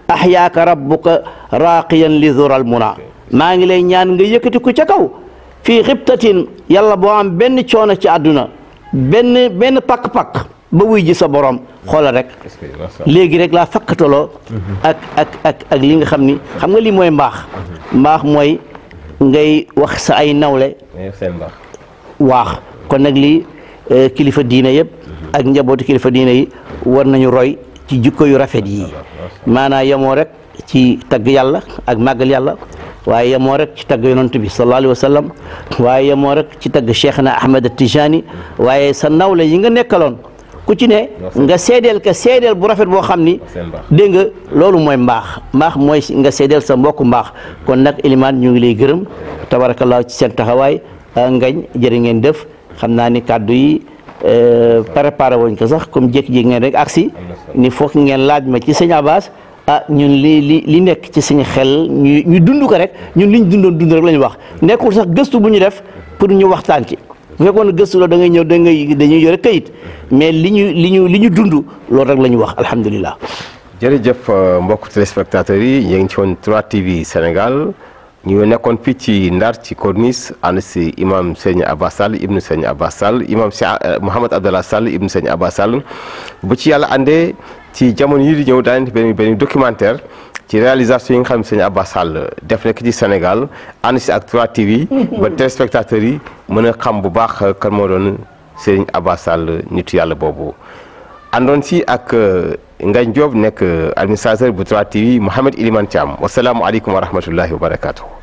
Speaker 2: ahyaaka rabbuka raaqiyan li zural muna maa ngi lay ñaan nga yëkkati ku ca kaw fii xibtatin yàlla boo am benn coono ci àdduna benn benn pakk-pakk ba wuy ji sa borom xoolal rek léegi rek laa fakkataloo ak ak ak ak li nga xam ni xam nga lii mooy mbaax mbaax mooy ngay wax sa ay nawle waax kon nag lii kilifa diine yëpp ak njabootu kilifa diine yi war nañu roy ci jikko yu rafet yi maanaam yemoo rek ci tagg yàlla ak màggal yàlla waaye yemoo rek ci tagg yonent bi sallallahu alayhi wa sallam waaye yemoo rek ci tagg Cheikhna Ahmed Tijani waaye sa nawle yi nga nekkaloon ku ci ne nga seedeel ka seedeel bu rafet boo xam ni dégg nga loolu mooy mbaax mbaax mooy nga seedeel sa mbokku mbaax kon nag Elimane ñu ngi lay gërëm tabarakallah ci seen taxawaay ngañ jërë ngeen def xam naa ni kàddu yi préparé woñ ko sax comme jékki-jékki ngeen rek aksi ni foog ngeen laaj ma ci sëñ Abbas ah ñun li li li nekk ci suñu xel ñu ñu dund ko rek ñun liñ dundoon dund rek la ñu wax nekkul sax gëstu bu ñu def pour ñu waxtaan ci bu fekkoon ne gëstu la da ngay ñëw da ngay dañuy yore kayit mais li ñu li ñu li ñu dund loolu rek la ñu wax alhamdulilah.
Speaker 1: jërëjëf mbokk téléspectateurs yi yéen ngi ci woon trois T V Sénégal ñu nekkoon fii ci Ndar ci corniche ànd si imam Serigne Abbas Sall ibnu Serigne Abbas Sall imam si Mouhamed Abdallah Sall ibnu Serigne Abbas Sall bu ci yàlla àndee ci jamono yi di ñëw daañu benn benn documentaire ci réalisation yi nga xam ne Serigne Abbas Sall def nekk ci Sénégal ànd si ak trois T V ba téléspectateurs yi mën a xam bu baax kan moo doon Serigne Abbas Sall nitu yàlla boobu àndoon si ak Ngagne Diop nekk administrateur bu trois T V Mouhamed Elimane Thiam wasalaamualeykum wa rahmatullahi wa barakatuh